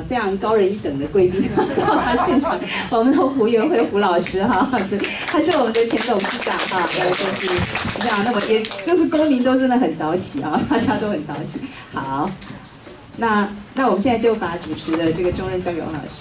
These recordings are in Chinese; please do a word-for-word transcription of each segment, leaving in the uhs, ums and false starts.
非常高人一等的贵宾到他现场，我们的胡元辉胡老师哈，是他是我们的前董事长哈，呃就是这样，那么也就是公民都真的很早起啊，大家都很早起。好，那那我们现在就把主持的这个重任交给王老师。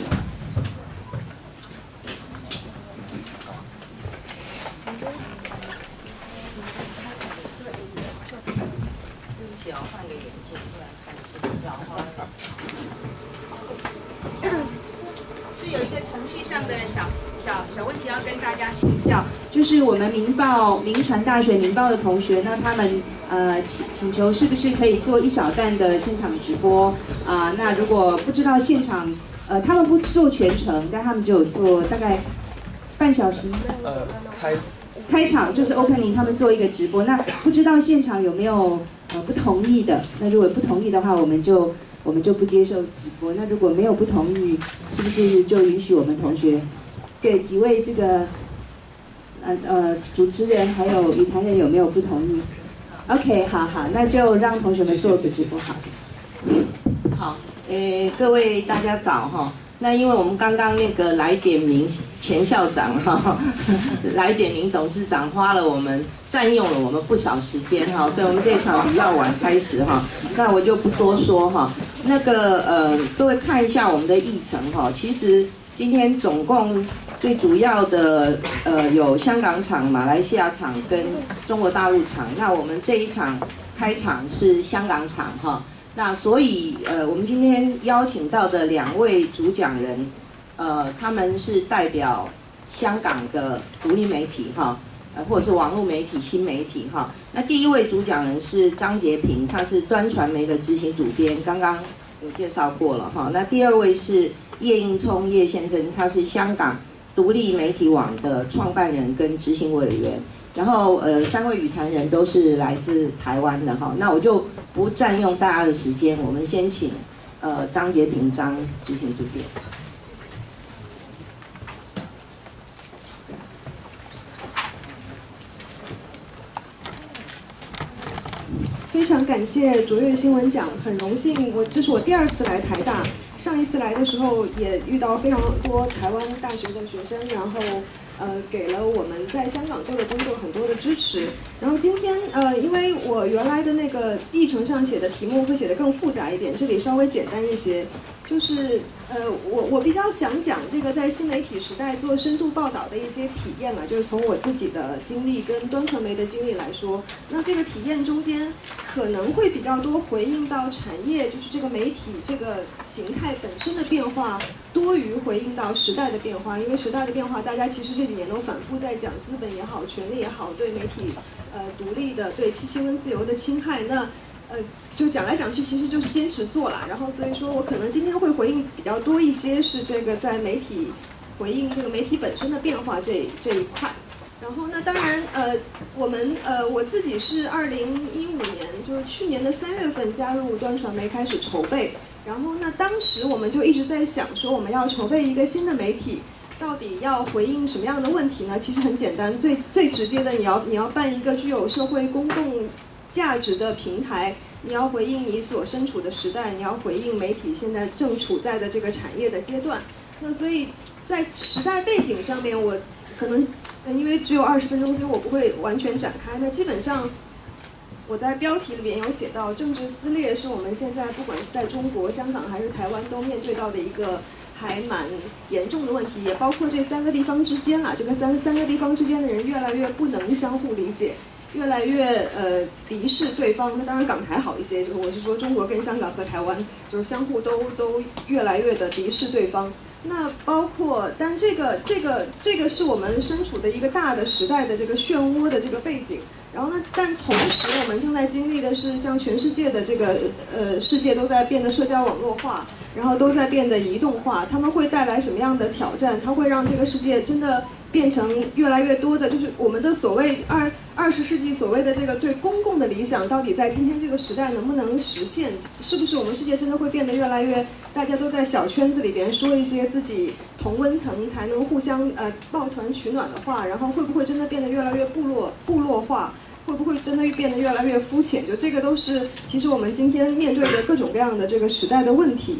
是有一个程序上的小小小问题要跟大家请教，就是我们民报民传大学民报的同学呢，他们呃请请求是不是可以做一小段的现场直播啊、呃？那如果不知道现场呃他们不做全程，但他们只有做大概半小时。 呃，开开场就是 opening， 他们做一个直播，那不知道现场有没有呃不同意的？那如果不同意的话，我们就我们就不接受直播。那如果没有不同意，是不是就允许我们同学给几位这个呃呃主持人还有语坛人有没有不同意 ？OK， 好好，那就让同学们做个直播好。 好，呃，各位大家早哈。那因为我们刚刚那个来点名前校长哈，来点名董事长花了我们占用了我们不少时间哈，所以我们这一场比较晚开始哈，那我就不多说哈。那个呃，各位看一下我们的议程哈，其实今天总共最主要的呃有香港场、马来西亚场跟中国大陆场，那我们这一场开场是香港场哈。那所以，呃，我们今天邀请到的两位主讲人，呃，他们是代表香港的独立媒体哈，呃，或者是网络媒体、新媒体哈。那第一位主讲人是张洁平，他是端传媒的执行主编，刚刚有介绍过了哈。那第二位是叶应聪叶先生，他是香港独立媒体网的创办人跟执行委员。然后呃，三位语坛人都是来自台湾的哈，那我就不占用大家的时间，我们先请呃张洁平张执行主编。 非常感谢卓越新闻奖，很荣幸我这是我第二次来台大，上一次来的时候也遇到非常多台湾大学的学生，然后。呃，给了我们在香港做的工作很多的支持。然后今天，呃，因为我原来的那个议程上写的题目会写得更复杂一点，这里稍微简单一些。就是，呃，我我比较想讲这个在新媒体时代做深度报道的一些体验嘛，就是从我自己的经历跟端传媒的经历来说，那这个体验中间可能会比较多回应到产业，就是这个媒体这个形态本身的变化，多于回应到时代的变化。因为时代的变化，大家其实这几年都反复在讲资本也好，权力也好，对媒体呃独立的、对新闻自由的侵害。那呃，就讲来讲去，其实就是坚持做啦。然后所以说我可能今天会回应比较多一些，是这个在媒体回应这个媒体本身的变化这这一块。然后那当然呃，我们呃我自己是二零一五年，就是去年的三月份加入端传媒开始筹备。然后那当时我们就一直在想说，我们要筹备一个新的媒体。到底要回应什么样的问题呢？其实很简单，最最直接的，你要你要办一个具有社会公共价值的平台，你要回应你所身处的时代，你要回应媒体现在正处在的这个产业的阶段。那所以在时代背景上面，我可能因为只有二十分钟，所以我不会完全展开。那基本上我在标题里边有写到，政治撕裂是我们现在不管是在中国、香港还是台湾都面对到的一个还蛮严重的问题，也包括这三个地方之间啦，这个三三个地方之间的人越来越不能相互理解，越来越呃敌视对方。那当然港台好一些，就是我是说中国跟香港和台湾就是相互都都越来越的敌视对方。那包括，但这个这个这个是我们身处的一个大的时代的这个漩涡的这个背景。然后呢，但同时我们正在经历的是，像全世界的这个呃世界都在变得社交网络化，然后都在变得移动化，它们会带来什么样的挑战？它会让这个世界真的变成越来越多的，就是我们的所谓二二十世纪所谓的这个对公共的理想，到底在今天这个时代能不能实现？是不是我们世界真的会变得越来越，大家都在小圈子里边说一些自己同温层才能互相呃抱团取暖的话，然后会不会真的变得越来越部落部落化？会不会真的变得越来越肤浅？就这个都是其实我们今天面对的各种各样的这个时代的问题。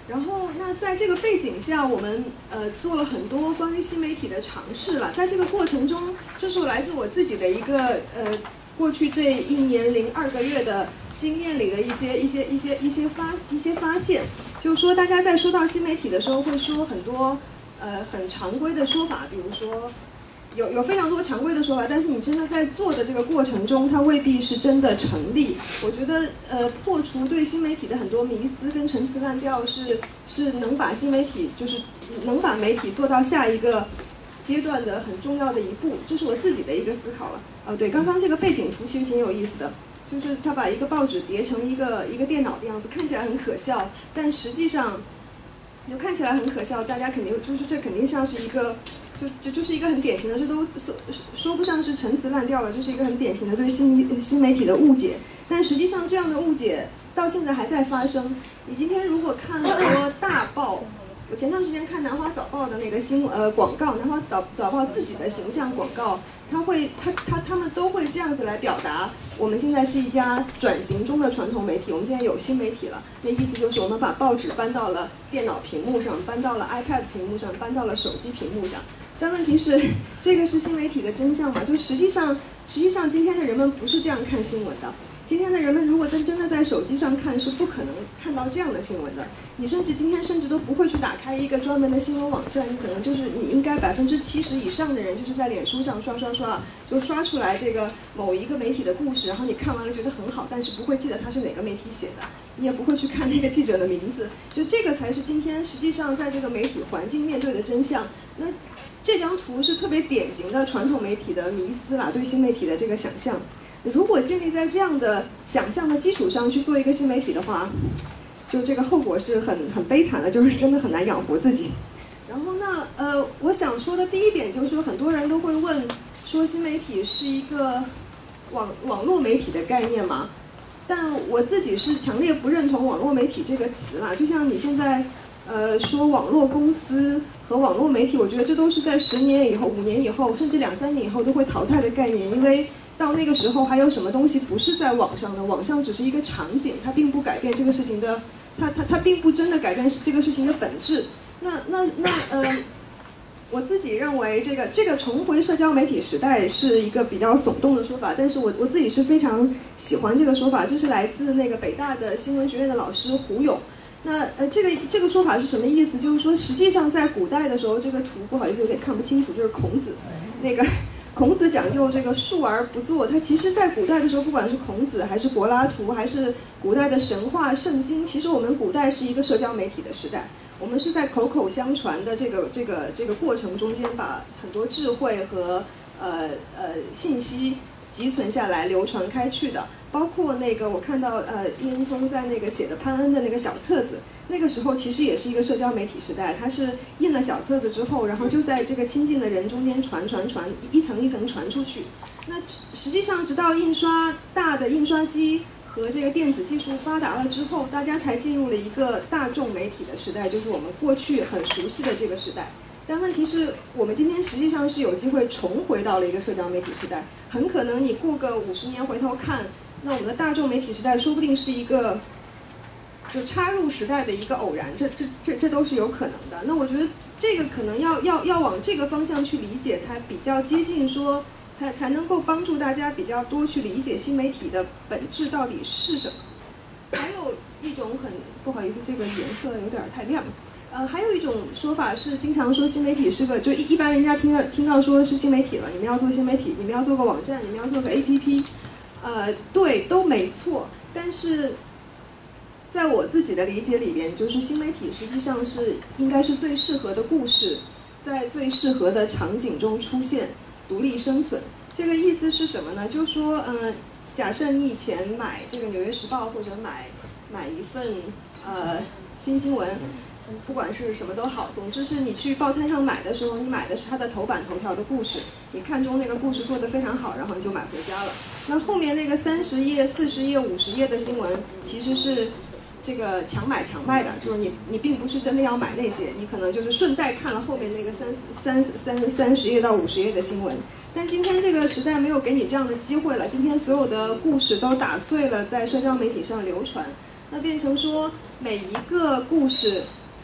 然后，那在这个背景下，我们呃做了很多关于新媒体的尝试了。在这个过程中，这是我来自我自己的一个呃过去这一年零二个月的经验里的一些一些一些一些发一些发现。就是说，大家在说到新媒体的时候，会说很多呃很常规的说法，比如说。有有非常多常规的说法，但是你真的在做的这个过程中，它未必是真的成立。我觉得，呃，破除对新媒体的很多迷思跟陈词滥调是是能把新媒体，就是能把媒体做到下一个阶段的很重要的一步。这是我自己的一个思考了。哦，对，刚刚这个背景图其实挺有意思的，就是他把一个报纸叠成一个一个电脑的样子，看起来很可笑，但实际上就看起来很可笑，大家肯定就是这肯定像是一个。就就就是一个很典型的，这都说说不上是陈词滥调了，这是一个很典型的对新新媒体的误解。但实际上，这样的误解到现在还在发生。你今天如果看很多大报，我前段时间看南华早报的那个新呃广告，南华早早报自己的形象广告，他会他他他们都会这样子来表达，我们现在是一家转型中的传统媒体，我们现在有新媒体了。那意思就是我们把报纸搬到了电脑屏幕上，搬到了 iPad 屏幕上，搬到了手机屏幕上。但问题是，这个是新媒体的真相吗？就实际上，实际上今天的人们不是这样看新闻的。今天的人们如果真真的在手机上看，是不可能看到这样的新闻的。你甚至今天甚至都不会去打开一个专门的新闻网站，你可能就是你应该百分之七十以上的人就是在脸书上刷刷刷，就刷出来这个某一个媒体的故事，然后你看完了觉得很好，但是不会记得它是哪个媒体写的，你也不会去看那个记者的名字。就这个才是今天实际上在这个媒体环境面对的真相。那这张图是特别典型的传统媒体的迷思啦，对新媒体的这个想象。如果建立在这样的想象的基础上去做一个新媒体的话，就这个后果是很很悲惨的，就是真的很难养活自己。然后呢，呃，我想说的第一点就是说，很多人都会问说，新媒体是一个网网络媒体的概念吗？但我自己是强烈不认同网络媒体这个词啦。就像你现在呃说网络公司和网络媒体，我觉得这都是在十年以后、五年以后，甚至两三年以后都会淘汰的概念，因为到那个时候还有什么东西不是在网上的？网上只是一个场景，它并不改变这个事情的，它它它并不真的改变这个事情的本质。那那那呃，我自己认为这个这个重回社交媒体时代是一个比较耸动的说法，但是我我自己是非常喜欢这个说法，这是来自那个北大的新闻学院的老师胡勇。那呃，这个这个说法是什么意思？就是说，实际上在古代的时候，这个图不好意思有点看不清楚，就是孔子那个。孔子讲究这个述而不作，他其实在古代的时候，不管是孔子还是柏拉图，还是古代的神话、圣经，其实我们古代是一个社交媒体的时代。我们是在口口相传的这个这个这个过程中间，把很多智慧和呃呃信息集存下来，流传开去的。包括那个我看到呃叶恩聪在那个写的潘恩的那个小册子，那个时候其实也是一个社交媒体时代，他是印了小册子之后，然后就在这个亲近的人中间传传传，一层一层传出去。那实际上直到印刷大的印刷机和这个电子技术发达了之后，大家才进入了一个大众媒体的时代，就是我们过去很熟悉的这个时代。但问题是我们今天实际上是有机会重回到了一个社交媒体时代，很可能你过个五十年回头看，那我们的大众媒体时代说不定是一个就插入时代的一个偶然，这这这这都是有可能的。那我觉得这个可能要要要往这个方向去理解，才比较接近说，才才能够帮助大家比较多去理解新媒体的本质到底是什么。还有一种很不好意思，这个颜色有点太亮了。呃，还有一种说法是，经常说新媒体是个，就一一般人家听到听到说是新媒体了，你们要做新媒体，你们要做个网站，你们要做个 A P P， 呃，对，都没错。但是，在我自己的理解里边，就是新媒体实际上是应该是最适合的故事，在最适合的场景中出现，独立生存。这个意思是什么呢？就说，嗯、呃，假设你以前买这个《纽约时报》或者买买一份呃新新闻。不管是什么都好，总之是你去报摊上买的时候，你买的是它的头版头条的故事，你看中那个故事做得非常好，然后你就买回家了。那后面那个三十页、四十页、五十页的新闻，其实是这个强买强卖的，就是你你并不是真的要买那些，你可能就是顺带看了后面那个三三三三十页到五十页的新闻。但今天这个时代没有给你这样的机会了，今天所有的故事都打碎了，在社交媒体上流传。那变成说每一个故事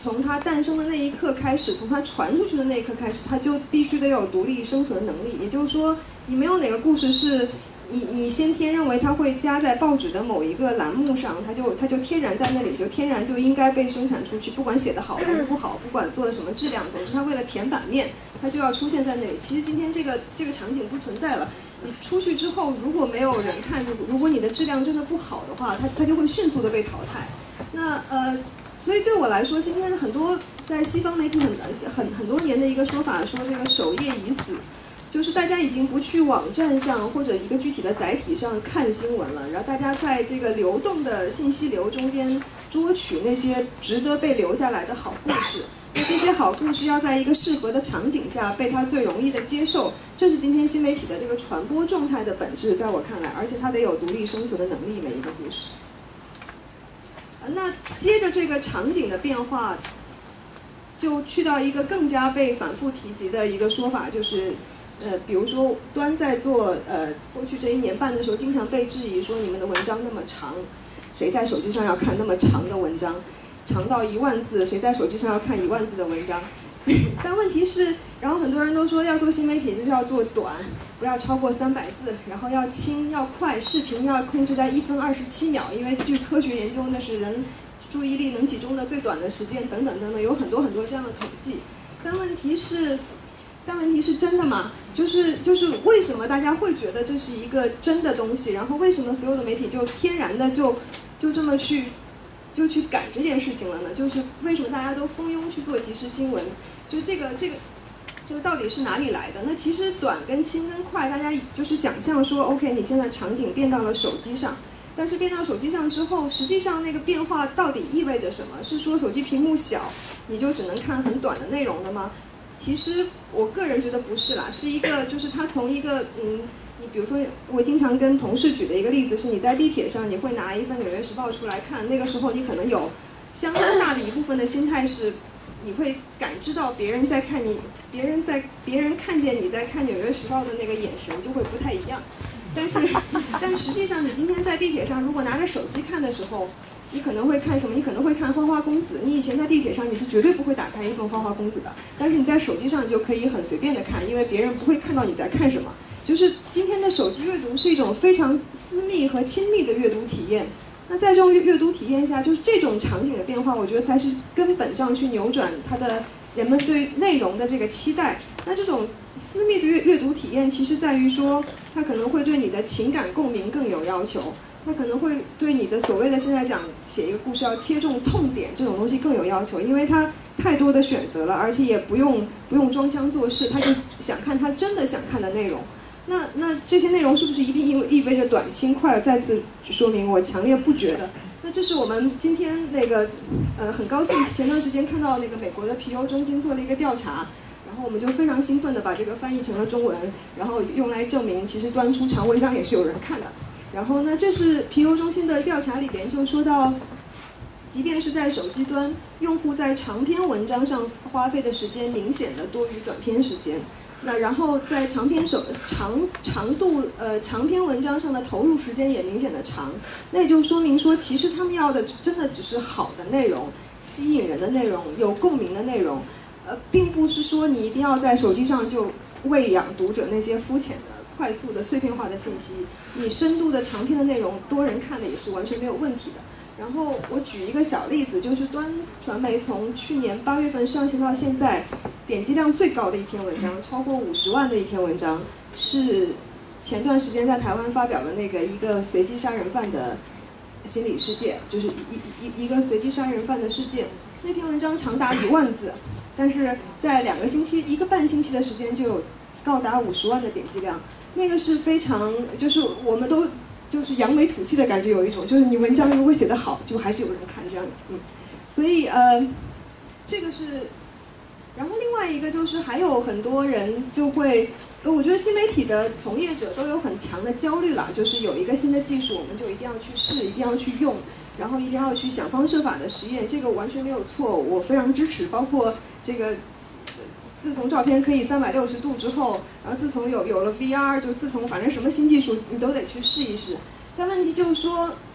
从它诞生的那一刻开始，从它传出去的那一刻开始，它就必须得有独立生存的能力。也就是说，你没有哪个故事是你你先天认为它会加在报纸的某一个栏目上，它就它就天然在那里，就天然就应该被生产出去，不管写得好还是不好，不管做的什么质量，总之它为了填版面，它就要出现在那里。其实今天这个这个场景不存在了。你出去之后，如果没有人看，如果如果你的质量真的不好的话，它它就会迅速的被淘汰。那呃。所以对我来说，今天很多在西方媒体很很很多年的一个说法，说这个首页已死，就是大家已经不去网站上或者一个具体的载体上看新闻了，然后大家在这个流动的信息流中间捉取那些值得被留下来的好故事。那这些好故事要在一个适合的场景下被它最容易的接受，这是今天新媒体的这个传播状态的本质，在我看来，而且它得有独立生存的能力，每一个故事。那接着这个场景的变化，就去到一个更加被反复提及的一个说法，就是，呃，比如说端在做呃过去这一年半的时候，经常被质疑说你们的文章那么长，谁在手机上要看那么长的文章，长到一万字，谁在手机上要看一万字的文章？但问题是，然后很多人都说要做新媒体就是要做短，不要超过三百字，然后要轻要快，视频要控制在一分二十七秒，因为据科学研究那是人注意力能集中的最短的时间，等等等等，有很多很多这样的统计。但问题是，但问题是真的吗？就是就是为什么大家会觉得这是一个真的东西？然后为什么所有的媒体就天然的就就这么去就去赶这件事情了呢？就是为什么大家都蜂拥去做即时新闻？就这个这个这个到底是哪里来的？那其实短跟轻跟快，大家就是想象说 ，OK， 你现在场景变到了手机上，但是变到手机上之后，实际上那个变化到底意味着什么？是说手机屏幕小，你就只能看很短的内容了吗？其实我个人觉得不是啦，是一个就是它从一个嗯。你比如说，我经常跟同事举的一个例子是，你在地铁上，你会拿一份《纽约时报》出来看，那个时候你可能有相当大的一部分的心态是，你会感知到别人在看你，别人在别人看见你在看《纽约时报》的那个眼神就会不太一样。但是，但实际上你今天在地铁上，如果拿着手机看的时候，你可能会看什么？你可能会看《花花公子》。你以前在地铁上你是绝对不会打开一份《花花公子》的，但是你在手机上你就可以很随便的看，因为别人不会看到你在看什么。就是今天的手机阅读是一种非常私密和亲密的阅读体验。那在这种阅读体验下，就是这种场景的变化，我觉得才是根本上去扭转它的人们对内容的这个期待。那这种私密的阅阅读体验，其实在于说，它可能会对你的情感共鸣更有要求，它可能会对你的所谓的现在讲写一个故事要切中痛点这种东西更有要求，因为它太多的选择了，而且也不用不用装腔作势，他就想看他真的想看的内容。那那这些内容是不是一定意味意味着短轻快？再次说明，我强烈不觉得。那这是我们今天那个，呃，很高兴前段时间看到那个美国的皮尤中心做了一个调查，然后我们就非常兴奋地把这个翻译成了中文，然后用来证明其实端出长文章也是有人看的。然后呢，这是皮尤中心的调查里边就说到，即便是在手机端，用户在长篇文章上花费的时间明显的多于短篇时间。那然后在长篇手长长度呃长篇文章上的投入时间也明显的长，那也就说明说，其实他们要的真的只是好的内容，吸引人的内容，有共鸣的内容，呃，并不是说你一定要在手机上就喂养读者那些肤浅的、快速的、碎片化的信息，你深度的长篇的内容，多人看的也是完全没有问题的。然后我举一个小例子，就是端传媒从去年八月份上线到现在，点击量最高的一篇文章，超过五十万的一篇文章，是前段时间在台湾发表的那个一个随机杀人犯的心理世界，就是一一一个随机杀人犯的世界。那篇文章长达一万字，但是在两个星期、一个半星期的时间就有高达五十万的点击量，那个是非常，就是我们都。就是扬眉吐气的感觉，有一种就是你文章如果写得好，就还是有人看这样子，嗯，所以呃，这个是，然后另外一个就是还有很多人就会，呃，我觉得新媒体的从业者都有很强的焦虑啦，就是有一个新的技术，我们就一定要去试，一定要去用，然后一定要去想方设法的实验，这个完全没有错，我非常支持，包括这个。自从照片可以三百六十度之后，然后自从有有了 V R， 就自从反正什么新技术你都得去试一试。但问题就是说，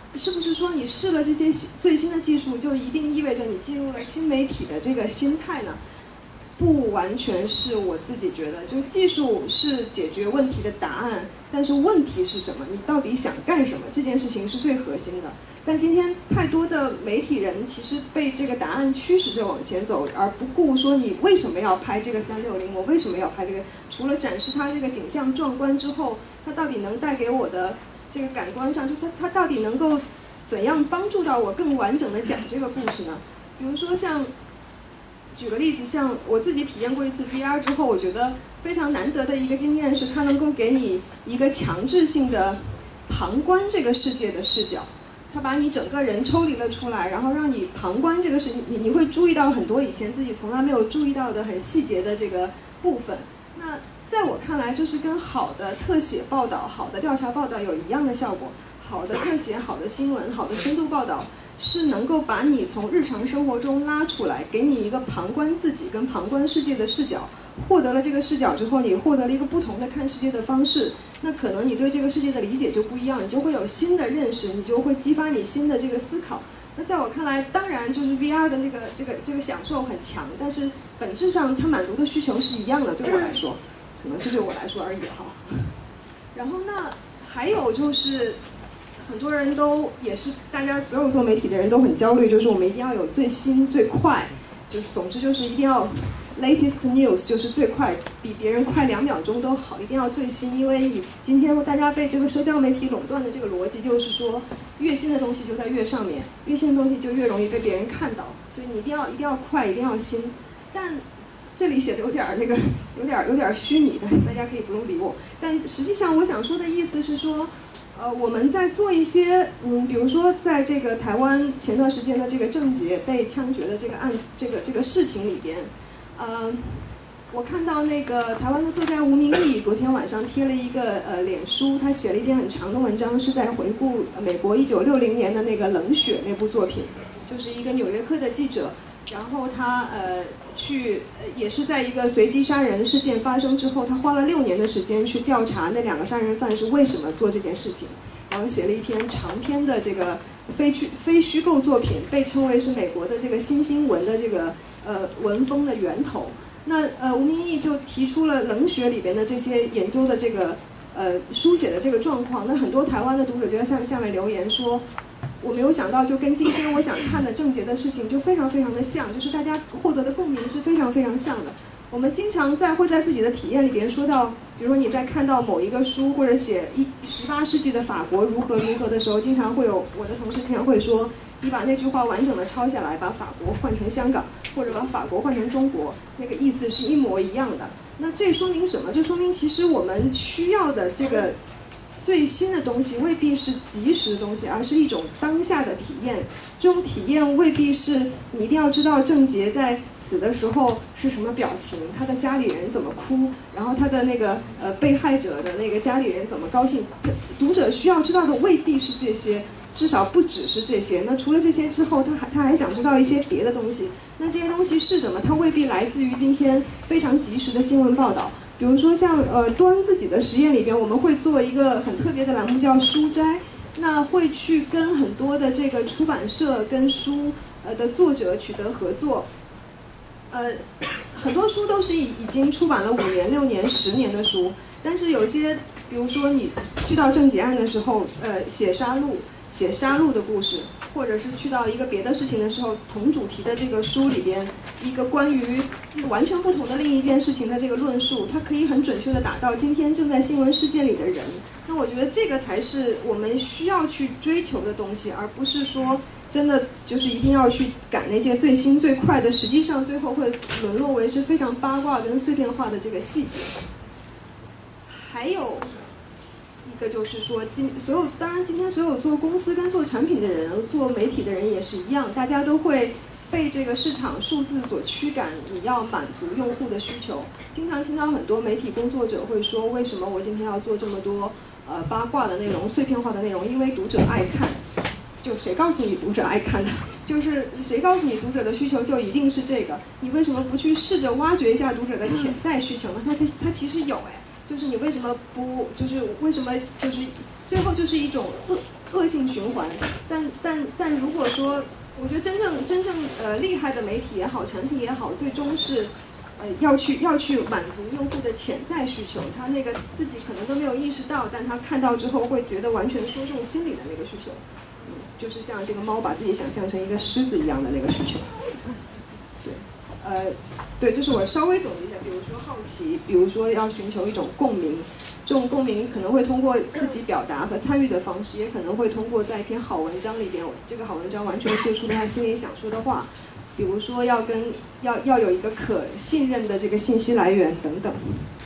是不是说你试了这些最新的技术，就一定意味着你进入了新媒体的这个心态呢？不完全是，我自己觉得，就技术是解决问题的答案，但是问题是什么？你到底想干什么？这件事情是最核心的。但今天太多的媒体人其实被这个答案驱使着往前走，而不顾说你为什么要拍这个三六零，我为什么要拍这个？除了展示它这个景象壮观之后，它到底能带给我的这个感官上，就它它到底能够怎样帮助到我更完整的讲这个故事呢？比如说像。举个例子，像我自己体验过一次 V R 之后，我觉得非常难得的一个经验是，它能够给你一个强制性的旁观这个世界的视角。它把你整个人抽离了出来，然后让你旁观这个事，你你会注意到很多以前自己从来没有注意到的很细节的这个部分。那在我看来，这是跟好的特写报道、好的调查报道有一样的效果。好的特写、好的新闻、好的深度报道。是能够把你从日常生活中拉出来，给你一个旁观自己跟旁观世界的视角。获得了这个视角之后，你获得了一个不同的看世界的方式。那可能你对这个世界的理解就不一样，你就会有新的认识，你就会激发你新的这个思考。那在我看来，当然就是 V R 的那个这个这个享受很强，但是本质上它满足的需求是一样的。对我来说，可能是对我来说而已哈。然后那还有就是。很多人都也是，大家所有做媒体的人都很焦虑，就是我们一定要有最新最快，就是总之就是一定要 latest news， 就是最快，比别人快两秒钟都好，一定要最新。因为你今天大家被这个社交媒体垄断的这个逻辑，就是说越新的东西就在越上面，越新的东西就越容易被别人看到，所以你一定要一定要快，一定要新。但这里写的有点那个，有点有点虚拟的，大家可以不用理我。但实际上我想说的意思是说。呃，我们在做一些，嗯，比如说在这个台湾前段时间的这个郑捷被枪决的这个案，这个这个事情里边，呃，我看到那个台湾的作家吴明益昨天晚上贴了一个呃脸书，他写了一篇很长的文章，是在回顾美国一九六零年的那个《冷血》那部作品，就是一个纽约客的记者。然后他呃去呃也是在一个随机杀人事件发生之后，他花了六年的时间去调查那两个杀人犯是为什么做这件事情，然后写了一篇长篇的这个非虚非虚构作品，被称为是美国的这个新新闻的这个呃文风的源头。那呃吴明益就提出了冷血里边的这些研究的这个呃书写的这个状况。那很多台湾的读者就在下下面留言说。我没有想到，就跟今天我想看的郑捷的事情就非常非常的像，就是大家获得的共鸣是非常非常像的。我们经常在会在自己的体验里边说到，比如说你在看到某一个书或者写一十八世纪的法国如何如何的时候，经常会有我的同事经常会说，你把那句话完整的抄下来，把法国换成香港，或者把法国换成中国，那个意思是一模一样的。那这说明什么？就说明其实我们需要的这个。最新的东西未必是即时的东西，而是一种当下的体验。这种体验未必是你一定要知道郑捷在死的时候是什么表情，他的家里人怎么哭，然后他的那个呃被害者的那个家里人怎么高兴。读者需要知道的未必是这些，至少不只是这些。那除了这些之后，他还他还想知道一些别的东西。那这些东西是什么？它未必来自于今天非常及时的新闻报道。比如说像呃端自己的实验里边，我们会做一个很特别的栏目叫书斋，那会去跟很多的这个出版社跟书呃的作者取得合作，呃很多书都是已已经出版了五年、六年、十年的书，但是有些比如说你去到郑捷案的时候，呃写杀戮。写杀戮的故事，或者是去到一个别的事情的时候，同主题的这个书里边，一个关于完全不同的另一件事情的这个论述，它可以很准确地打到今天正在新闻事件里的人。那我觉得这个才是我们需要去追求的东西，而不是说真的就是一定要去赶那些最新最快的，实际上最后会沦落为是非常八卦跟碎片化的这个细节。还有。一个就是说，今所有当然今天所有做公司跟做产品的人，做媒体的人也是一样，大家都会被这个市场数字所驱赶，你要满足用户的需求。经常听到很多媒体工作者会说，为什么我今天要做这么多呃八卦的内容、碎片化的内容？因为读者爱看。就谁告诉你读者爱看的？就是谁告诉你读者的需求就一定是这个？你为什么不去试着挖掘一下读者的潜在需求呢？它它其实有哎。就是你为什么不，就是为什么就是最后就是一种恶恶性循环。但但但如果说，我觉得真正真正呃厉害的媒体也好，产品也好，最终是呃要去要去满足用户的潜在需求，他那个自己可能都没有意识到，但他看到之后会觉得完全说中心里的那个需求。嗯，就是像这个猫把自己想象成一个狮子一样的那个需求。对，呃，对，这是我稍微总结一下，比如说好奇，比如说要寻求一种共鸣，这种共鸣可能会通过自己表达和参与的方式，也可能会通过在一篇好文章里边，这个好文章完全说出了他心里想说的话，比如说要跟要要有一个可信任的这个信息来源等等。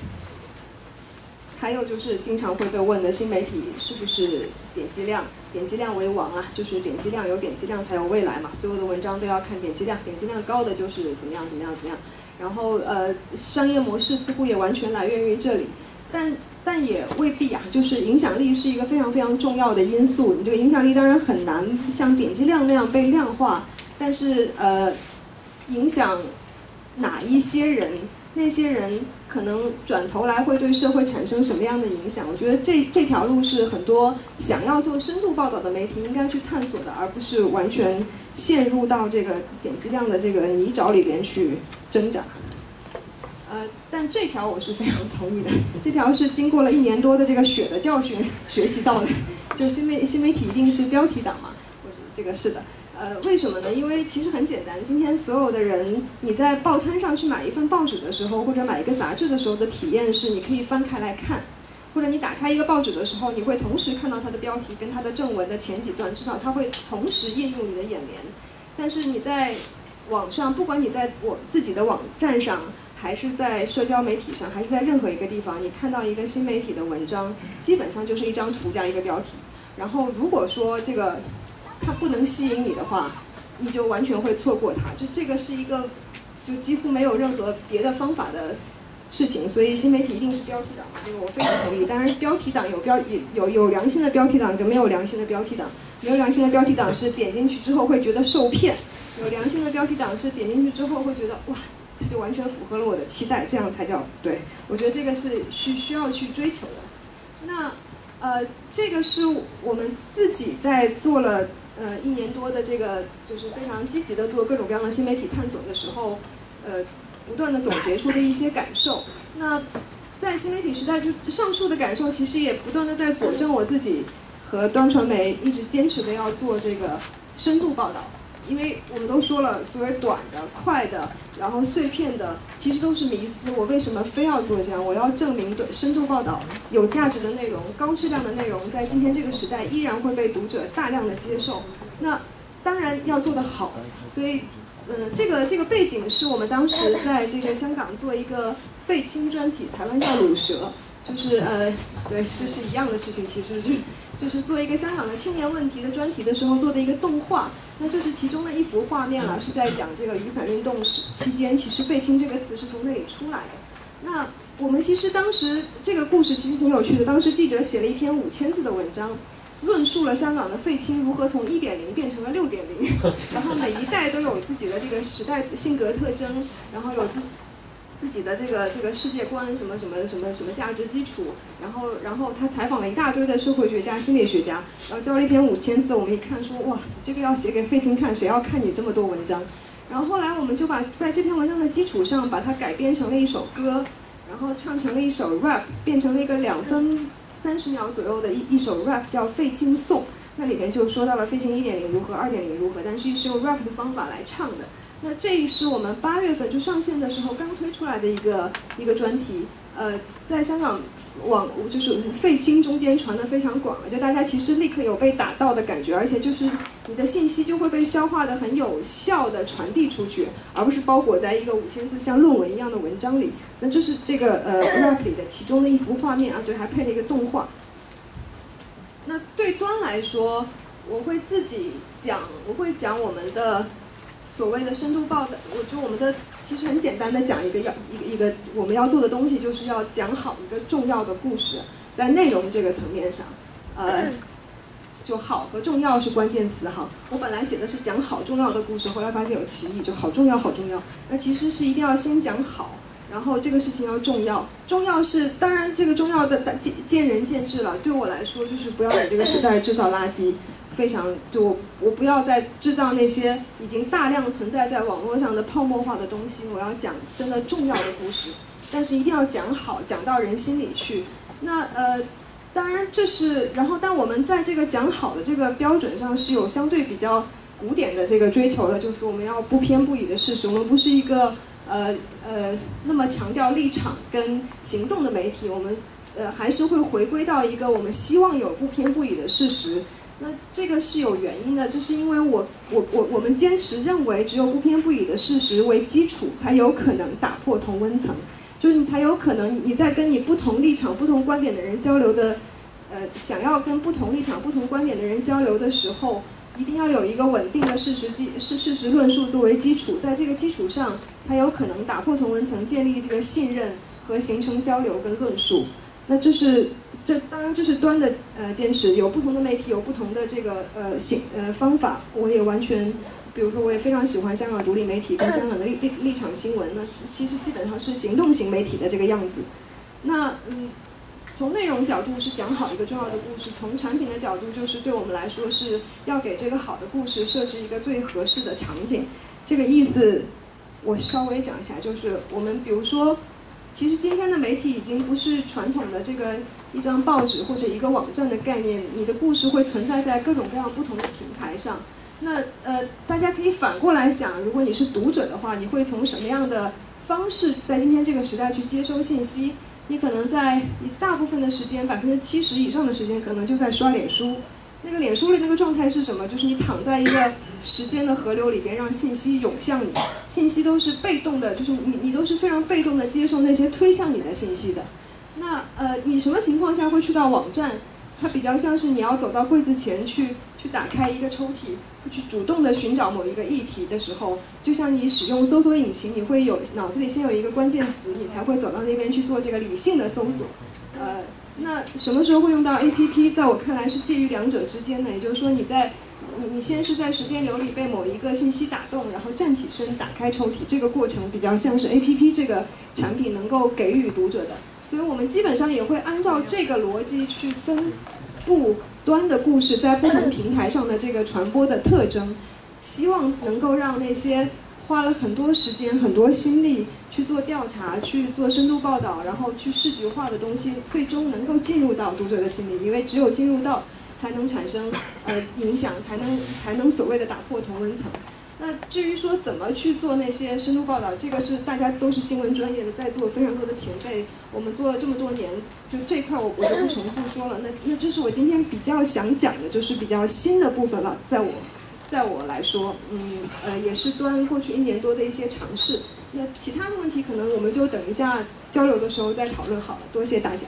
还有就是经常会被问的新媒体是不是点击量？点击量为王啊，就是点击量有点击量才有未来嘛，所有的文章都要看点击量，点击量高的就是怎么样怎么样怎么样。然后呃，商业模式似乎也完全来源于这里，但但也未必啊，就是影响力是一个非常非常重要的因素。你这个影响力当然很难像点击量那样被量化，但是呃，影响哪一些人？那些人可能转头来会对社会产生什么样的影响？我觉得这这条路是很多想要做深度报道的媒体应该去探索的，而不是完全陷入到这个点击量的这个泥沼里边去挣扎。呃，但这条我是非常同意的，这条是经过了一年多的这个血的教训学习到的，就是新媒新媒体一定是标题党嘛，我觉得这个是的。呃，为什么呢？因为其实很简单，今天所有的人，你在报摊上去买一份报纸的时候，或者买一个杂志的时候的体验是，你可以翻开来看，或者你打开一个报纸的时候，你会同时看到它的标题跟它的正文的前几段，至少它会同时映入你的眼帘。但是你在网上，不管你在我自己的网站上，还是在社交媒体上，还是在任何一个地方，你看到一个新媒体的文章，基本上就是一张图加一个标题。然后如果说这个它不能吸引你的话，你就完全会错过它。就这个是一个，就几乎没有任何别的方法的事情。所以新媒体一定是标题党，这个我非常同意。当然，标题党有标有有良心的标题党跟没有良心的标题党。没有良心的标题党是点进去之后会觉得受骗，有良心的标题党是点进去之后会觉得哇，它就完全符合了我的期待，这样才叫对。我觉得这个是需需要去追求的。那呃，这个是我们自己在做了。呃，一年多的这个就是非常积极的做各种各样的新媒体探索的时候，呃，不断的总结出的一些感受。那在新媒体时代，就上述的感受其实也不断的在佐证我自己和端传媒一直坚持的要做这个深度报道。因为我们都说了，所谓短的、快的，然后碎片的，其实都是迷思。我为什么非要做这样？我要证明对深度报道、有价值的内容、高质量的内容，在今天这个时代依然会被读者大量的接受。那当然要做得好。所以，嗯、呃，这个这个背景是我们当时在这个香港做一个废青专题，台湾叫鲁蛇，就是呃，对，是是一样的事情，其实是。就是做一个香港的青年问题的专题的时候做的一个动画，那这是其中的一幅画面了，是在讲这个雨伞运动时期间，其实废青这个词是从那里出来的。那我们其实当时这个故事其实挺有趣的，当时记者写了一篇五千字的文章，论述了香港的废青如何从一点零变成了六点零，然后每一代都有自己的这个时代性格特征，然后有自自己的这个这个世界观，什么什么什么什么价值基础，然后然后他采访了一大堆的社会学家、心理学家，然后交了一篇五千字，我们一看说哇，这个要写给废青看，谁要看你这么多文章？然后后来我们就把在这篇文章的基础上，把它改编成了一首歌，然后唱成了一首 rap， 变成了一个两分三十秒左右的一一首 rap， 叫《废青颂》。那里面就说到了废青一点零如何、二点零如何，但是是用 rap 的方法来唱的。那这是我们八月份就上线的时候刚推出来的一个一个专题，呃，在香港网就是废青中间传得非常广，就大家其实立刻有被打到的感觉，而且就是你的信息就会被消化的很有效的传递出去，而不是包裹在一个五千字像论文一样的文章里。那这是这个呃 rap 里的其中的一幅画面啊，对，还配了一个动画。那对端来说，我会自己讲，我会讲我们的。所谓的深度报道，我觉得我们的其实很简单的讲一个要一个一个我们要做的东西，就是要讲好一个重要的故事，在内容这个层面上，呃，就好和重要是关键词哈。我本来写的是讲好重要的故事，后来发现有歧义，就好重要好重要。那其实是一定要先讲好， 然后这个事情要重要，重要是当然这个重要的见见仁见智了。对我来说，就是不要给这个时代制造垃圾，非常就我我不要再制造那些已经大量存在在网络上的泡沫化的东西。我要讲真的重要的故事，但是一定要讲好，讲到人心里去。那呃，当然这是，然后但我们在这个讲好的这个标准上是有相对比较古典的这个追求的，就是我们要不偏不倚的事实，我们不是一个。呃呃，那么强调立场跟行动的媒体，我们呃还是会回归到一个我们希望有不偏不倚的事实。那这个是有原因的，就是因为我我我我们坚持认为，只有不偏不倚的事实为基础，才有可能打破同温层，就是你才有可能你在跟你不同立场、不同观点的人交流的，呃，想要跟不同立场、不同观点的人交流的时候。一定要有一个稳定的事实基是事实论述作为基础，在这个基础上才有可能打破同温层，建立这个信任和形成交流跟论述。那这是这当然这是端的呃坚持，有不同的媒体有不同的这个呃行呃方法，我也完全，比如说我也非常喜欢香港独立媒体跟香港的立立立场新闻，那其实基本上是行动型媒体的这个样子。那嗯。从内容角度是讲好一个重要的故事，从产品的角度就是对我们来说是要给这个好的故事设置一个最合适的场景。这个意思我稍微讲一下，就是我们比如说，其实今天的媒体已经不是传统的这个一张报纸或者一个网站的概念，你的故事会存在在各种各样不同的平台上。那呃，大家可以反过来想，如果你是读者的话，你会从什么样的方式在今天这个时代去接收信息？你可能在你大部分的时间，百分之七十以上的时间，可能就在刷脸书。那个脸书的那个状态是什么？就是你躺在一个时间的河流里边，让信息涌向你，信息都是被动的，就是你你都是非常被动的接受那些推向你的信息的。那呃，你什么情况下会去到网站？它比较像是你要走到柜子前去，去打开一个抽屉，去主动的寻找某一个议题的时候，就像你使用搜索引擎，你会有脑子里先有一个关键词，你才会走到那边去做这个理性的搜索。呃，那什么时候会用到 A P P？ 在我看来是介于两者之间的，也就是说你在你你先是在时间流里被某一个信息打动，然后站起身打开抽屉，这个过程比较像是 A P P 这个产品能够给予读者的。所以我们基本上也会按照这个逻辑去分布端的故事在不同平台上的这个传播的特征，希望能够让那些花了很多时间、很多心力去做调查、去做深度报道，然后去视觉化的东西，最终能够进入到读者的心里，因为只有进入到，才能产生呃影响，才能才能所谓的打破同温层。那至于说怎么去做那些深度报道，这个是大家都是新闻专业的，在座非常多的前辈，我们做了这么多年，就这块我我就不重复说了。那那这是我今天比较想讲的，就是比较新的部分了，在我，在我来说，嗯呃也是端过去一年多的一些尝试。那其他的问题可能我们就等一下交流的时候再讨论好了。多谢大家。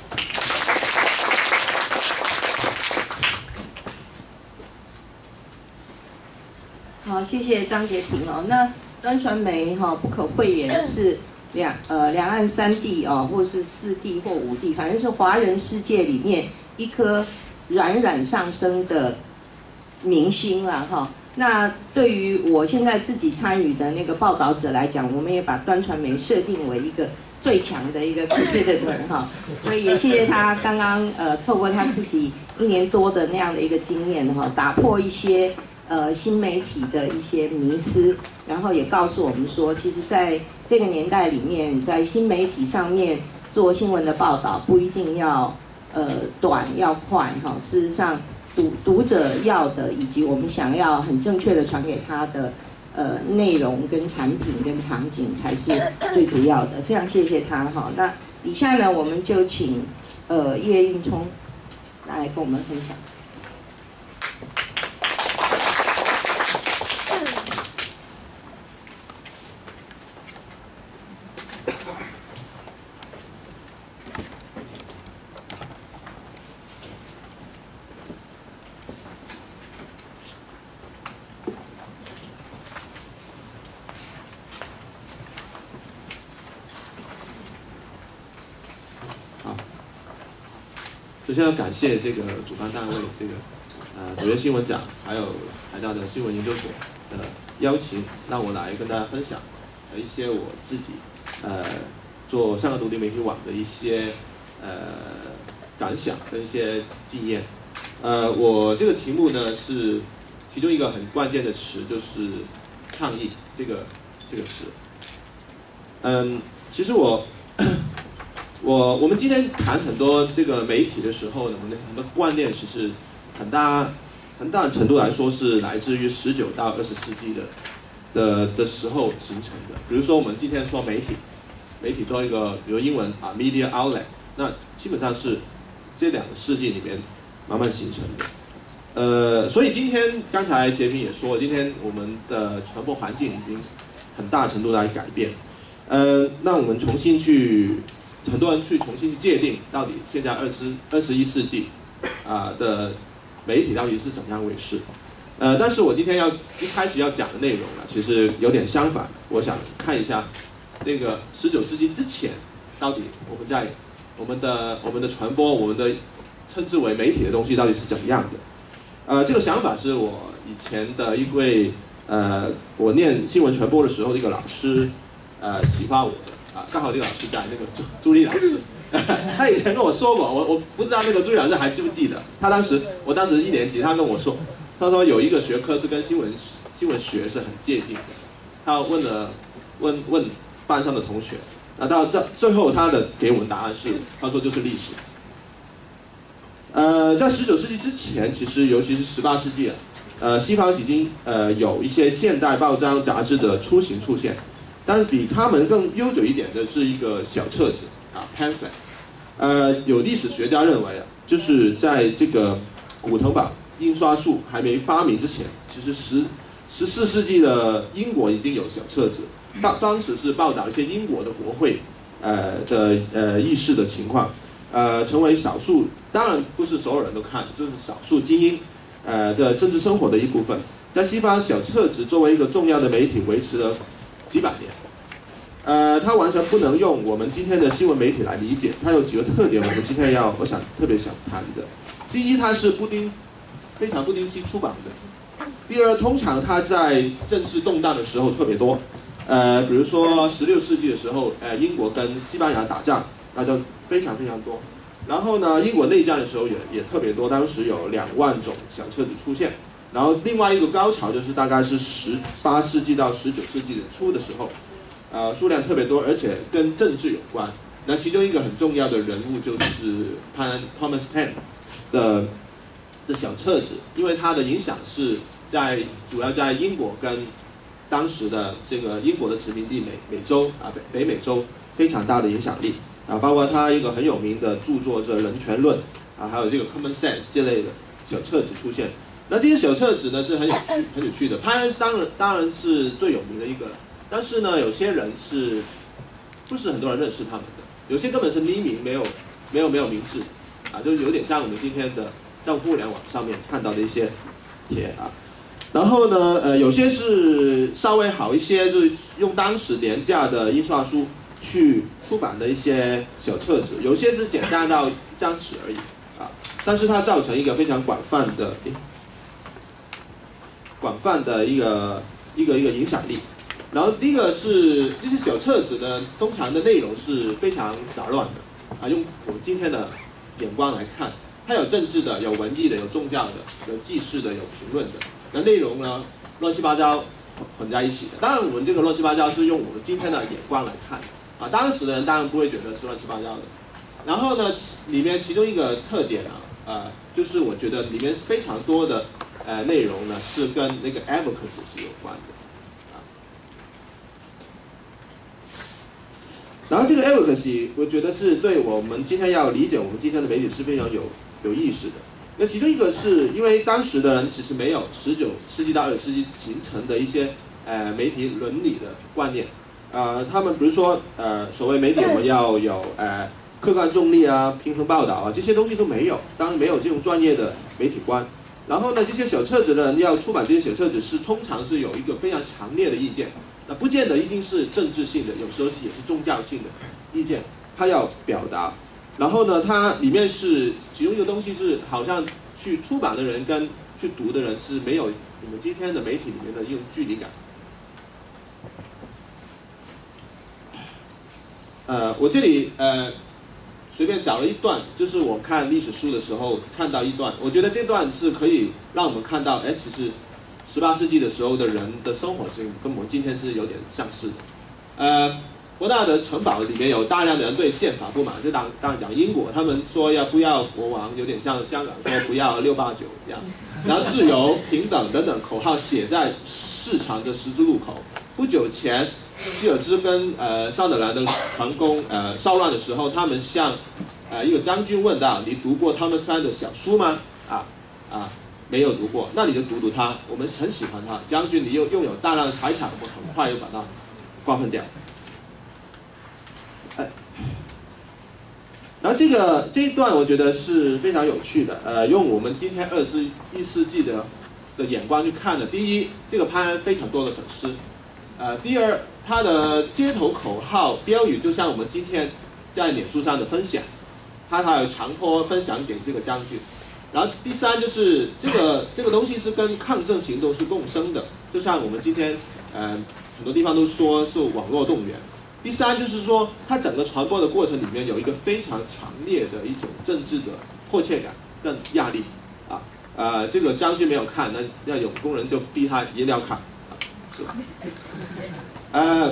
好，谢谢张洁婷哦。那端传媒哈、哦、不可讳言是两呃两岸三地哦，或是四地或五地，反正是华人世界里面一颗冉冉上升的明星啦哈。那对于我现在自己参与的那个报道者来讲，我们也把端传媒设定为一个最强的一个 competitor 哈，所以也谢谢他刚刚呃透过他自己一年多的那样的一个经验哈，打破一些。呃，新媒体的一些迷思，然后也告诉我们说，其实在这个年代里面，在新媒体上面做新闻的报道，不一定要呃短要快哈。事实上，读读者要的，以及我们想要很正确的传给他的呃内容跟产品跟场景，才是最主要的。非常谢谢他哈。那以下呢，我们就请呃叶运聪来跟我们分享。 首先要感谢这个主办单位，这个呃纽约新闻奖，还有台大的新闻研究所的邀请，让我来跟大家分享一些我自己呃做香港独立媒体网的一些呃感想跟一些经验。呃，我这个题目呢是其中一个很关键的词，就是倡议这个这个词。嗯，其实我我我们今天谈很多这个媒体的时候呢，我们很多观念其实很大很大程度来说是来自于十九到二十世纪的的的时候形成的。比如说我们今天说媒体，媒体做一个比如英文啊 media outlet， 那基本上是这两个世纪里面慢慢形成的。呃，所以今天刚才杰明也说，今天我们的传播环境已经很大程度来改变。呃，那我们重新去，很多人去重新去界定，到底现在二十二十一世纪啊、呃、的媒体到底是怎么样回事？呃，但是我今天要一开始要讲的内容呢，其实有点相反。我想看一下这个十九世纪之前，到底我们在我们的我们的传播，我们的称之为媒体的东西到底是怎么样的？呃，这个想法是我以前的一位呃，我念新闻传播的时候，一个老师。呃，启发我的啊，刚好这个老师在那个朱朱莉老师，他以前跟我说过，我我不知道那个朱莉老师还记不记得，他当时我当时一年级，他跟我说，他说有一个学科是跟新闻新闻学是很接近的，他问了问问班上的同学，那到这最后他的给我们答案是，他说就是历史。呃，在十九世纪之前，其实尤其是十八世纪啊，呃，西方已经呃有一些现代报章杂志的雏形出现。但是比他们更悠久一点的是一个小册子啊 pamphlet， 呃，有历史学家认为啊，就是在这个古腾版印刷术还没发明之前，其实十十四世纪的英国已经有小册子，当当时是报道一些英国的国会呃的呃议事的情况，呃，成为少数，当然不是所有人都看，就是少数精英呃的政治生活的一部分。在西方，小册子作为一个重要的媒体，维持了几百年，呃，它完全不能用我们今天的新闻媒体来理解。它有几个特点，我们今天要，我想特别想谈的。第一，它是不定，非常不定期出版的。第二，通常它在政治动荡的时候特别多，呃，比如说十六世纪的时候，呃，英国跟西班牙打仗，那就非常非常多。然后呢，英国内战的时候也也特别多，当时有两万种小册子出现。然后另外一个高潮就是大概是十八世纪到十九世纪的初的时候，呃，数量特别多，而且跟政治有关。那其中一个很重要的人物就是潘 Thomas Paine 的的小册子，因为它的影响是在主要在英国跟当时的这个英国的殖民地美美洲啊北北美洲非常大的影响力啊，包括他一个很有名的著作《人权论》啊，还有这个 Common Sense 这类的小册子出现。那这些小册子呢是很有很有趣的，潘恩当然当然是最有名的一个了，但是呢有些人是不是很多人认识他们的，有些根本是匿名，没有没有没有名字啊，就有点像我们今天的在互联网上面看到的一些帖啊。然后呢，呃，有些是稍微好一些，就是用当时廉价的印刷书去出版的一些小册子，有些是简单到一张纸而已啊，但是它造成一个非常广泛的。广泛的一个一个一个影响力，然后第一个是这些小册子呢，通常的内容是非常杂乱的啊，用我们今天的眼光来看，它有政治的，有文艺的，有宗教的，有纪事的，有评论的，那内容呢乱七八糟混在一起的。当然，我们这个乱七八糟是用我们今天的眼光来看啊，当时的人当然不会觉得是乱七八糟的。然后呢，里面其中一个特点啊，呃，就是我觉得里面是非常多的。呃，内容呢是跟那个 advocacy 是有关的，啊，然后这个 advocacy 我觉得是对我们今天要理解我们今天的媒体是非常有有意识的。那其中一个是因为当时的人其实没有十九世纪到二十世纪形成的一些呃媒体伦理的观念，呃，他们比如说呃所谓媒体我们要有呃客观中立啊、平衡报道啊，这些东西都没有，当然没有这种专业的媒体观。然后呢，这些小册子的人要出版这些小册子是通常是有一个非常强烈的意见，那不见得一定是政治性的，有时候也是宗教性的意见，他要表达。然后呢，它里面是其中一个东西是好像去出版的人跟去读的人是没有我们今天的媒体里面的一种距离感。 呃，我这里呃随便找了一段，就是我看历史书的时候看到一段，我觉得这段是可以让我们看到，哎，其实十八世纪的时候的人的生活是跟我们今天是有点相似的。呃，博大的城堡里面有大量的人对宪法不满，就当当然讲英国，他们说要不要国王，有点像香港说不要六八九一样。然后自由、平等等等口号写在市场的十字路口。不久前，希尔兹跟呃桑德兰的船工呃骚乱的时候，他们向呃一个将军问道：“你读过汤姆斯潘的小书吗？”啊啊，没有读过，那你就读读他，我们很喜欢他。将军，你又拥有大量的财产，我们很快就把他瓜分掉。哎，然后这个这一段我觉得是非常有趣的，呃，用我们今天二十一世纪的的眼光去看的。第一，这个潘安非常多的粉丝，呃，第二，他的街头口号标语就像我们今天在脸书上的分享，他还有强迫分享给这个将军。然后第三就是这个这个东西是跟抗争行动是共生的，就像我们今天呃很多地方都说是网络动员。第三就是说，它整个传播的过程里面有一个非常强烈的一种政治的迫切感跟压力啊，呃，这个将军没有看，那那有工人就逼他一定要看啊，呃，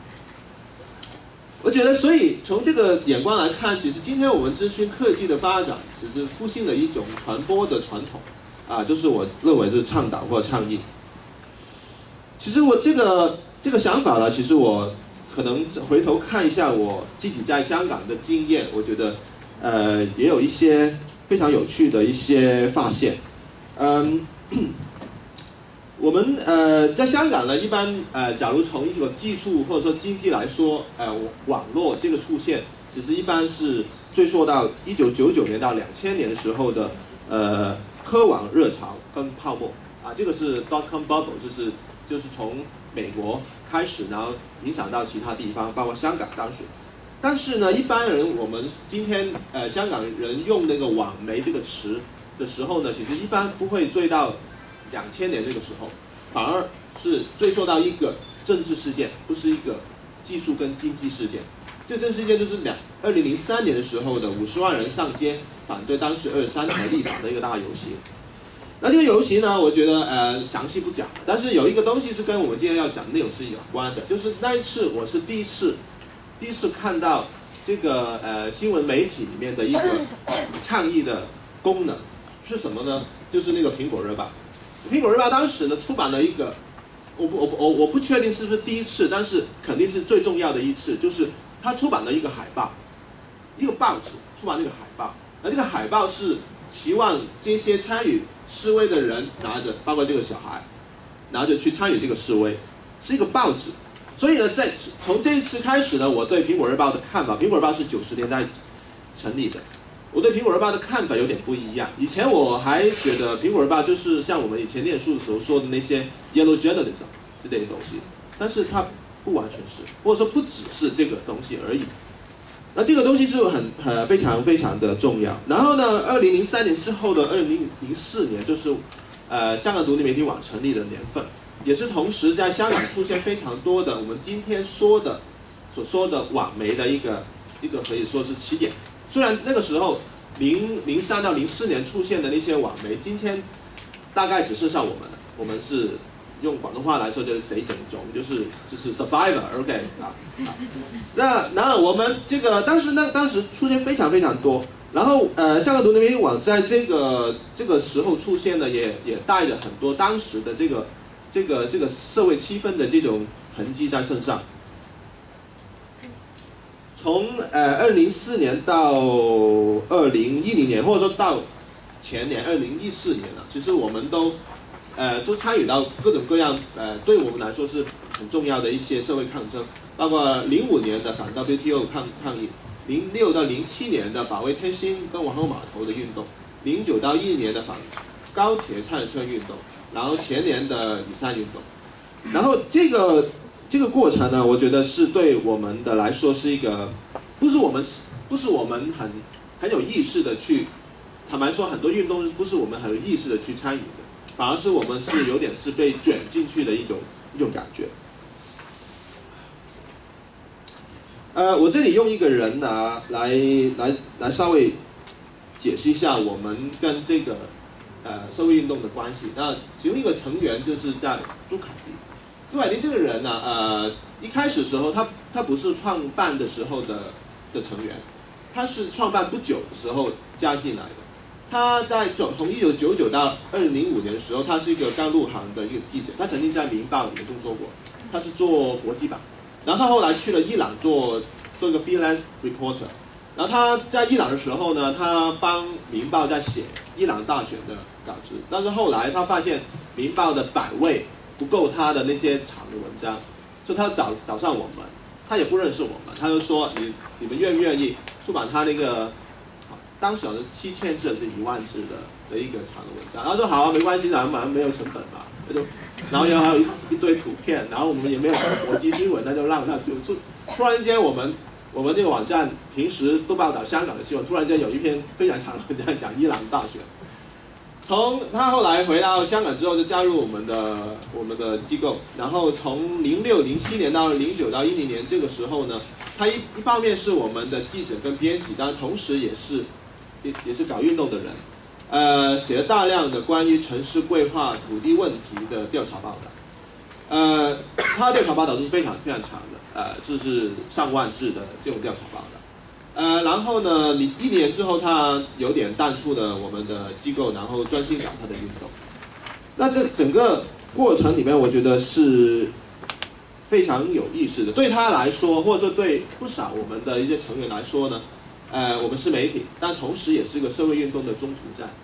我觉得，所以从这个眼光来看，其实今天我们资讯科技的发展，其实复兴了一种传播的传统啊，就是我认为是倡导或倡议。其实我这个这个想法呢，其实我。可能回头看一下我自己在香港的经验，我觉得呃也有一些非常有趣的一些发现。嗯，我们呃在香港呢，一般呃假如从一个技术或者说经济来说，呃网络这个出现，其实一般是追溯到一九九九年到两千年的时候的呃科网热潮跟泡沫啊，这个是 dot com bubble， 就是就是从美国开始，然后影响到其他地方，包括香港当时。但是呢，一般人我们今天呃香港人用那个网媒这个词的时候呢，其实一般不会追到两千年那个时候，反而是追溯到一个政治事件，不是一个技术跟经济事件。这政治事件就是两二零零三年的时候的五十万人上街反对当时二十三条立法的一个大游行。那这个游戏呢，我觉得呃详细不讲，但是有一个东西是跟我们今天要讲的内容是有关的，就是那一次我是第一次第一次看到这个呃新闻媒体里面的一个倡议的功能是什么呢？就是那个苹果日报。苹果日报当时呢出版了一个，我不我我我不确定是不是第一次，但是肯定是最重要的一次，就是他出版了一个海报，一个报纸出版那个海报，而这个海报是期望这些参与示威的人拿着，包括这个小孩，拿着去参与这个示威，是一个报纸。所以呢，在从这一次开始呢，我对苹果日报的看法，苹果日报是九十年代成立的，我对苹果日报的看法有点不一样。以前我还觉得苹果日报就是像我们以前念书的时候说的那些 yellow journalism 之类的东西，但是它不完全是，或者说不只是这个东西而已。那这个东西是很呃非常非常的重要。然后呢，二零零三年之后的二零零四年，就是呃香港独立媒体网成立的年份，也是同时在香港出现非常多的我们今天说的所说的网媒的一个一个可以说是起点。虽然那个时候零零三到零四年出现的那些网媒，今天大概只剩下我们了，我们是。用广东话来说就是谁整种，就是就是 survivor，OK、okay, 啊啊。那然后我们这个当时那当时出现非常非常多，然后呃香港独立媒体网在这个这个时候出现呢，也也带着很多当时的这个这个这个社会气氛的这种痕迹在身上。从呃二零零四年到二零一零年，或者说到前年二零一四年了，其实我们都。呃，都参与到各种各样，呃，对我们来说是很重要的一些社会抗争，包括零五年的反 W T O 抗抗议，零六到零七年的保卫天星跟皇后码头的运动，零九到一一年的反高铁灿春运动，然后前年的雨伞运动，然后这个这个过程呢，我觉得是对我们的来说是一个，不是我们不是我们很很有意识的去，坦白说，很多运动不是我们很有意识的去参与的。反而是我们是有点是被卷进去的一种一种感觉。 呃，我这里用一个人呢来来来稍微解释一下我们跟这个呃社会运动的关系。那其中一个成员就是在朱凯迪。朱凯迪这个人呢，呃，一开始的时候他他不是创办的时候的的成员，他是创办不久的时候加进来的。他在从一九九九到二零零五年的时候，他是一个刚入行的一个记者，他曾经在《明报》里面工作过，他是做国际版，然后他后来去了伊朗做做一个 freelance reporter， 然后他在伊朗的时候呢，他帮《明报》在写伊朗大选的稿子，但是后来他发现《明报》的版位不够他的那些长的文章，所以他找找上我们，他也不认识我们，他就说你你们愿不愿意出版他那个。当时好像是七千字是一万字的的一个长的文章，然后说好啊，没关系，反正没有成本嘛，那就，然后又还有一一堆图片，然后我们也没有国际新闻，那就让他就突突然间我们我们这个网站平时都报道香港的新闻，突然间有一篇非常长的文章讲伊朗大选。从他后来回到香港之后，就加入我们的我们的机构，然后从零六零七年到零九到一零年这个时候呢，他一一方面是我们的记者跟编辑，但同时也是。也也是搞运动的人，呃，写了大量的关于城市规划、土地问题的调查报道，呃，他的调查报道是非常非常长的，呃，这是上万字的这种调查报道，呃，然后呢，你一年之后，他有点淡出了我们的机构，然后专心搞他的运动。那这整个过程里面，我觉得是非常有意思的。对他来说，或者说对不少我们的一些成员来说呢。呃，我们是媒体，但同时也是一个社会运动的中途站。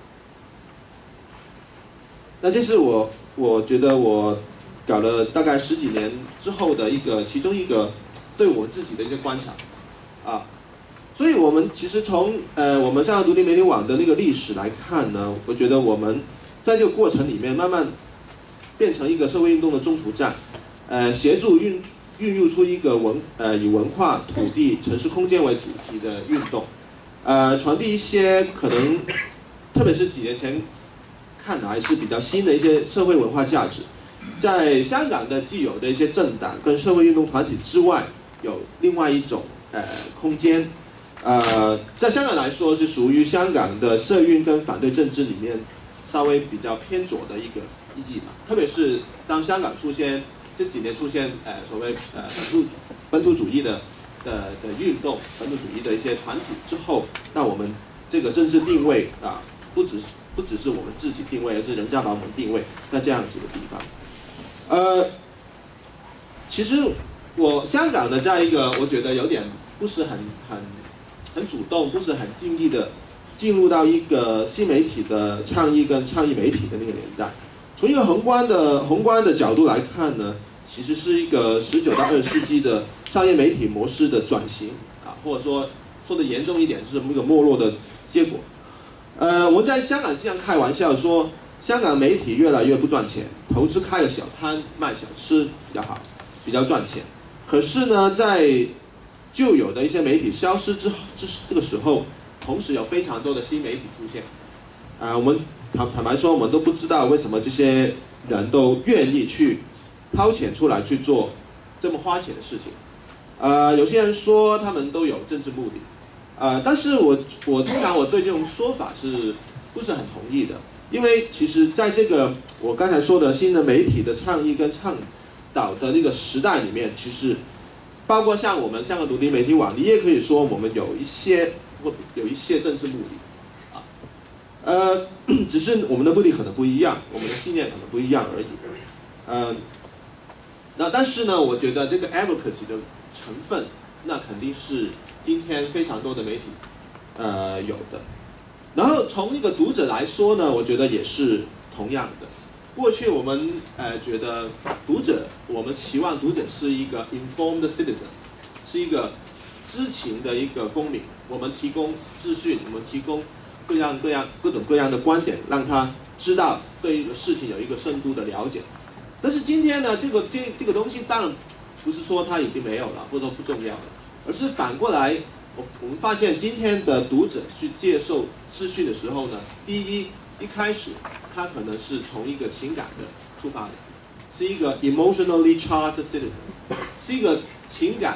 那这是我我觉得我搞了大概十几年之后的一个其中一个对我自己的一个观察啊。所以我们其实从呃我们香港独立媒体网的那个历史来看呢，我觉得我们在这个过程里面慢慢变成一个社会运动的中途站，呃，协助运。孕育出一个文呃以文化、土地、城市空间为主题的运动，呃，传递一些可能，特别是几年前看来是比较新的一些社会文化价值，在香港的既有的一些政党跟社会运动团体之外，有另外一种呃空间，呃，在香港来说是属于香港的社运跟反对政治里面稍微比较偏左的一个意义嘛，特别是当香港出现。这几年出现呃所谓呃本土本土主义的的的运动，本土主义的一些团体之后，那我们这个政治定位啊，不只不只是我们自己定位，而是人家把我们定位在这样子的地方。呃，其实我香港的这样一个，我觉得有点不是很很很主动，不是很尽力的进入到一个新媒体的倡议跟倡议媒体的那个年代。从一个宏观的宏观的角度来看呢。其实是一个十九到二十世纪的商业媒体模式的转型啊，或者说说的严重一点，就是一个没落的结果。呃，我们在香港经常开玩笑说，香港媒体越来越不赚钱，投资开个小摊卖小吃比较好，比较赚钱。可是呢，在旧有的一些媒体消失之之这个时候，同时有非常多的新媒体出现。啊、呃，我们坦坦白说，我们都不知道为什么这些人都愿意去。掏钱出来去做这么花钱的事情，呃，有些人说他们都有政治目的，呃，但是我我通常我对这种说法是不是很同意的？因为其实在这个我刚才说的新的媒体的倡议跟倡导的那个时代里面，其实包括像我们香港独立媒体网，你也可以说我们有一些或有一些政治目的，啊，呃，只是我们的目的可能不一样，我们的信念可能不一样而已，呃。那但是呢，我觉得这个 advocacy 的成分，那肯定是今天非常多的媒体，呃有的。然后从一个读者来说呢，我觉得也是同样的。过去我们呃觉得读者，我们期望读者是一个 informed citizens， 是一个知情的一个公民。我们提供资讯，我们提供各样各样各种各样的观点，让他知道对一个事情有一个深度的了解。但是今天呢，这个这这个东西当然不是说它已经没有了，或者说不重要了，而是反过来，我我们发现今天的读者去接受资讯的时候呢，第一一开始他可能是从一个情感的出发的，是一个 emotionally charged citizen， 是一个情感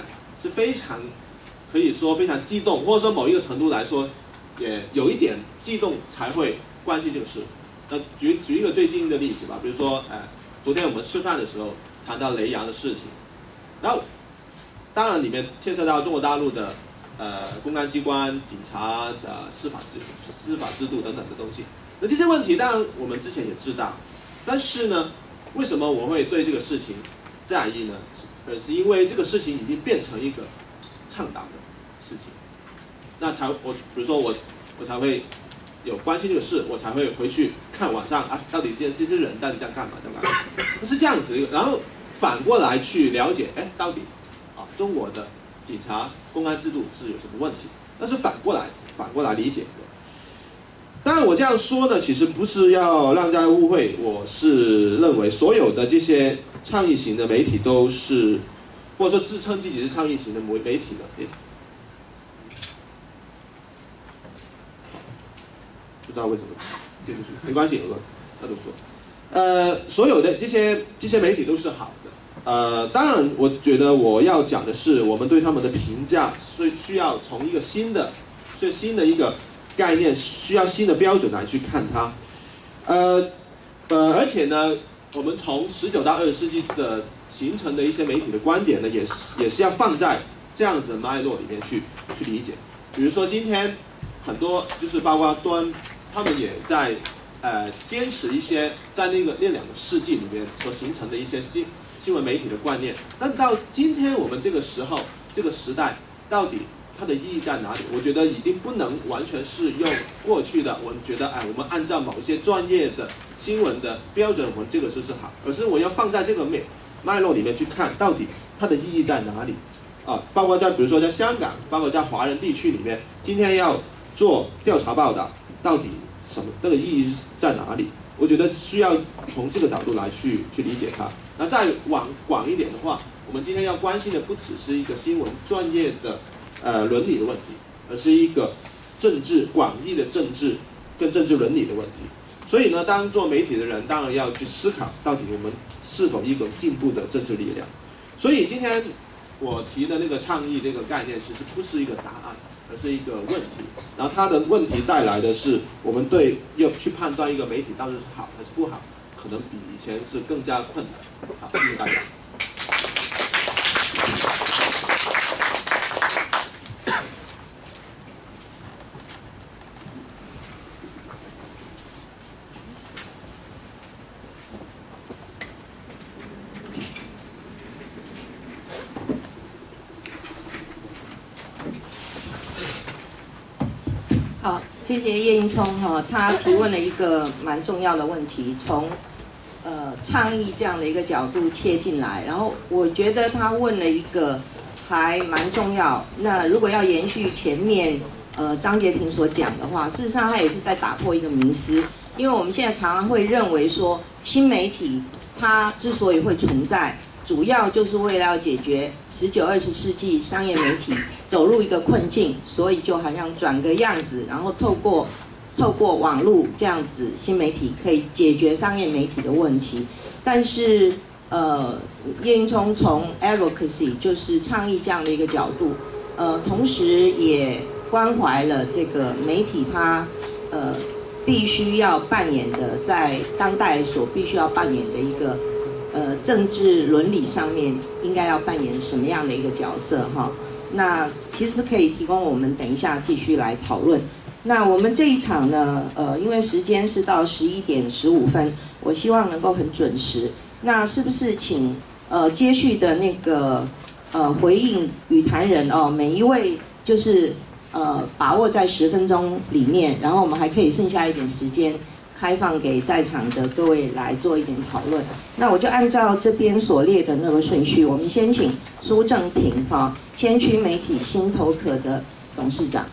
是非常可以说非常激动，或者说某一个程度来说，也有一点激动才会关心这个事。那举举一个最近的例子吧，比如说，呃，昨天我们吃饭的时候谈到雷洋的事情，然后当然里面牵涉到中国大陆的呃公安机关、警察的、呃、司法制司法制度等等的东西。那这些问题当然我们之前也知道，但是呢，为什么我会对这个事情在意呢？而是因为这个事情已经变成一个倡导的事情，那才我比如说我我才会有关心这个事，我才会回去看网上啊，到底这这些人到底在干嘛在干嘛，是这样子一个，然后反过来去了解，哎，到底啊中国的警察公安制度是有什么问题？那是反过来反过来理解的。当然我这样说呢，其实不是要让大家误会，我是认为所有的这些倡议型的媒体都是，或者说自称自己是倡议型的媒体的，诶不知道为什么进不去，没关系，我他都说，呃，所有的这些这些媒体都是好的，呃，当然我觉得我要讲的是，我们对他们的评价是需要从一个新的，是新的一个概念，需要新的标准来去看它，呃呃，而且呢，我们从十九到二十世纪的形成的一些媒体的观点呢，也是也是要放在这样子的脉络里面去去理解，比如说今天很多就是包括端。他们也在呃坚持一些在那个那两个世纪里面所形成的一些新新闻媒体的观念，但到今天我们这个时候这个时代，到底它的意义在哪里？我觉得已经不能完全是用过去的，我们觉得哎，我们按照某些专业的新闻的标准，我们这个就是好，而是我要放在这个脉脉络里面去看，到底它的意义在哪里？啊，包括在比如说在香港，包括在华人地区里面，今天要做调查报道，到底什么那个意义在哪里？我觉得需要从这个角度来去去理解它。那再往广一点的话，我们今天要关心的不只是一个新闻专业的呃伦理的问题，而是一个政治广义的政治跟政治伦理的问题。所以呢，当做媒体的人，当然要去思考，到底我们是否一个进步的政治力量。所以今天我提的那个倡议这个概念，其实不是一个答案，而是一个问题。然后它的问题带来的是，我们对要去判断一个媒体到底是好还是不好，可能比以前是更加困难。好，谢谢大家。 好，谢谢叶英聪哈，他提问了一个蛮重要的问题，从呃倡议这样的一个角度切进来，然后我觉得他问了一个还蛮重要。那如果要延续前面呃张洁平所讲的话，事实上他也是在打破一个迷思，因为我们现在常常会认为说新媒体它之所以会存在，主要就是为了要解决十九、二十世纪商业媒体走入一个困境，所以就好像转个样子，然后透过透过网络这样子，新媒体可以解决商业媒体的问题。但是，呃，叶英聪从 advocacy 就是倡议这样的一个角度，呃，同时也关怀了这个媒体它呃必须要扮演的，在当代所必须要扮演的一个。呃，政治伦理上面应该要扮演什么样的一个角色哈？那其实可以提供我们等一下继续来讨论。那我们这一场呢，呃，因为时间是到十一点十五分，我希望能够很准时。那是不是请呃接续的那个呃回应与谈人哦，每一位就是呃把握在十分钟里面，然后我们还可以剩下一点时间。开放给在场的各位来做一点讨论。那我就按照这边所列的那个顺序，我们先请苏正廷哈，先驱媒体新头壳的董事长。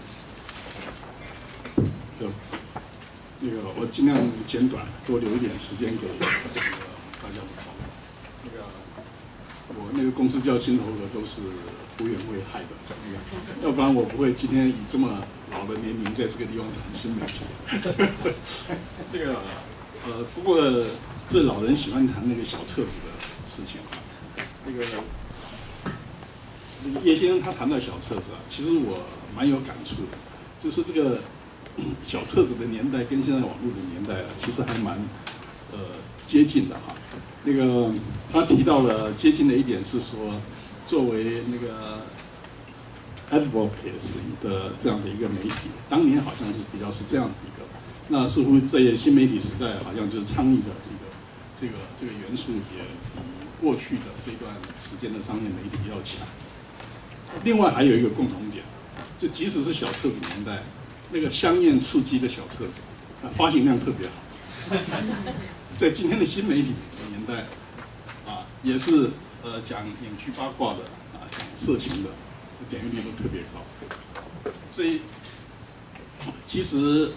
那个我尽量简短，多留一点时间给这个大家的讨论。那个我那个公司叫新头壳，都是胡远慧害的，那个要不然我不会今天以这么老的年龄在这个地方谈新媒体。这个呃，不过这老人喜欢谈那个小册子的事情啊。那个那个叶先生他谈到小册子啊，其实我蛮有感触的，就是这个小册子的年代跟现在网络的年代啊，其实还蛮呃接近的哈。那个他提到了接近的一点是说，作为那个 advocacy 的这样的一个媒体，当年好像是比较是这样的一个，那似乎在新媒体时代，好像就是倡议的这个这个这个元素也比过去的这段时间的商业媒体要强。另外还有一个共同点，就即使是小册子年代，那个香艳刺激的小册子，啊，发行量特别好。在今天的新媒体年代，啊，也是呃讲影剧八卦的啊，讲色情的，点阅率都特别高。所以，其实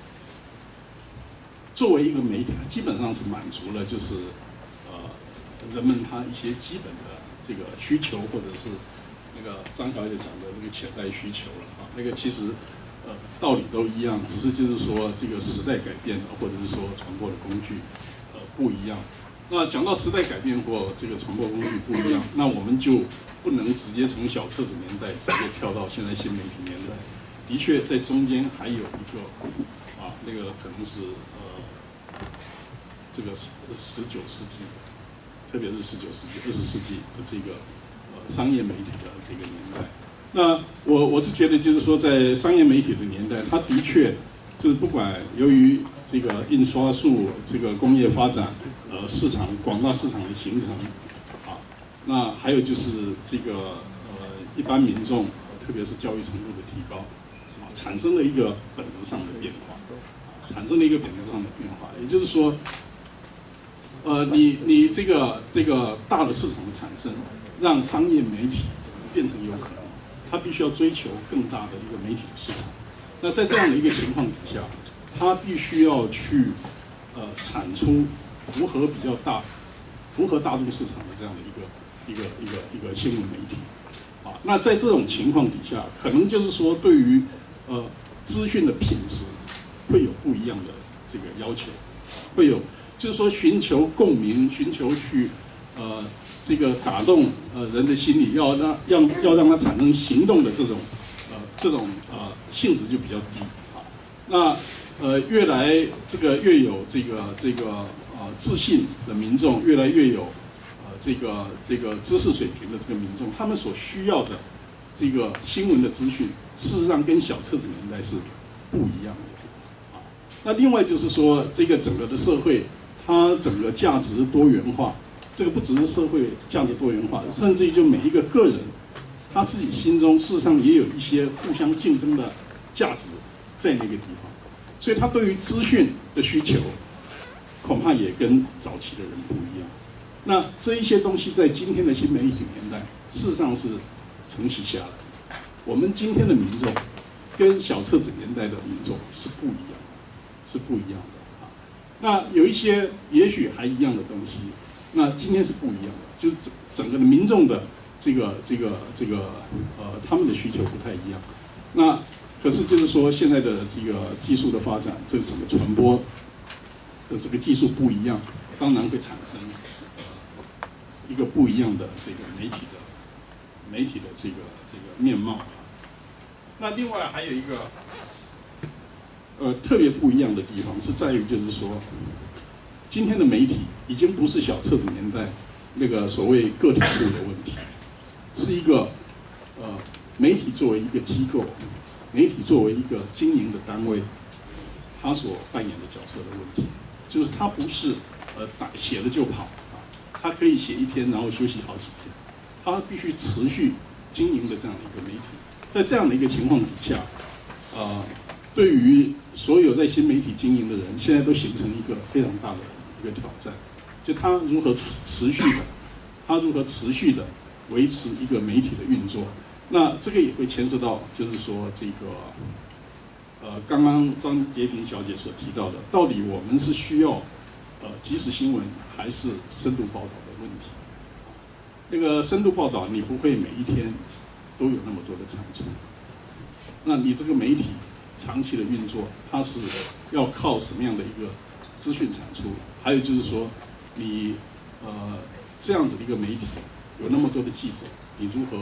作为一个媒体，它基本上是满足了就是呃人们他一些基本的这个需求，或者是那个张小姐讲的这个潜在需求了啊。那个其实呃道理都一样，只是就是说这个时代改变了，或者是说传播的工具呃不一样。那讲到时代改变或这个传播工具不一样，那我们就不能直接从小册子年代直接跳到现在新媒体年代。的确，在中间还有一个啊，那个可能是呃这个十十九世纪，特别是十九世纪、二十世纪的这个呃商业媒体的这个年代。那我我是觉得，就是说，在商业媒体的年代，它的确就是不管由于这个印刷术、这个工业发展、呃市场广大市场的形成，啊，那还有就是这个呃一般民众，特别是教育程度的提高，啊，产生了一个本质上的变化，啊，产生了一个本质上的变化。也就是说，呃，你你这个这个大的市场的产生，让商业媒体变成有可能，它必须要追求更大的一个媒体的市场。那在这样的一个情况底下，它必须要去呃产出符合比较大、符合大众市场的这样的一个一个一个一个新闻媒体啊。那在这种情况底下，可能就是说对于呃资讯的品质会有不一样的这个要求，会有就是说寻求共鸣，寻求去呃这个打动呃人的心理，要让让要让它产生行动的这种呃这种呃性质就比较低啊。那呃，越来这个越有这个这个呃自信的民众，越来越有呃这个这个知识水平的这个民众，他们所需要的这个新闻的资讯，事实上跟小册子年代是不一样的啊。那另外就是说，这个整个的社会，它整个价值多元化，这个不只是社会价值多元化，甚至于就每一个个人，他自己心中事实上也有一些互相竞争的价值在那个地方。所以他对于资讯的需求，恐怕也跟早期的人不一样。那这一些东西在今天的新媒体年代，事实上是承袭下来的。我们今天的民众跟小册子年代的民众是不一样的，是不一样的啊。那有一些也许还一样的东西，那今天是不一样的，就是整整个的民众的这个这个这个呃他们的需求不太一样。那可是就是说，现在的这个技术的发展，这个整个传播的这个技术不一样，当然会产生呃一个不一样的这个媒体的媒体的这个这个面貌。那另外还有一个呃特别不一样的地方是在于，就是说，今天的媒体已经不是小册子年代那个所谓个体户的问题，是一个呃媒体作为一个机构。媒体作为一个经营的单位，它所扮演的角色的问题，就是它不是呃打写了就跑啊，它可以写一天然后休息好几天，它必须持续经营的这样的一个媒体。在这样的一个情况底下，呃，对于所有在新媒体经营的人，现在都形成一个非常大的一个挑战，就他如何持续的，他如何持续的维持一个媒体的运作。那这个也会牵涉到，就是说这个，呃，刚刚张洁平小姐所提到的，到底我们是需要，呃，即时新闻还是深度报道的问题？那个深度报道，你不会每一天都有那么多的产出，那你这个媒体长期的运作，它是要靠什么样的一个资讯产出？还有就是说，你呃这样子的一个媒体，有那么多的记者，你如何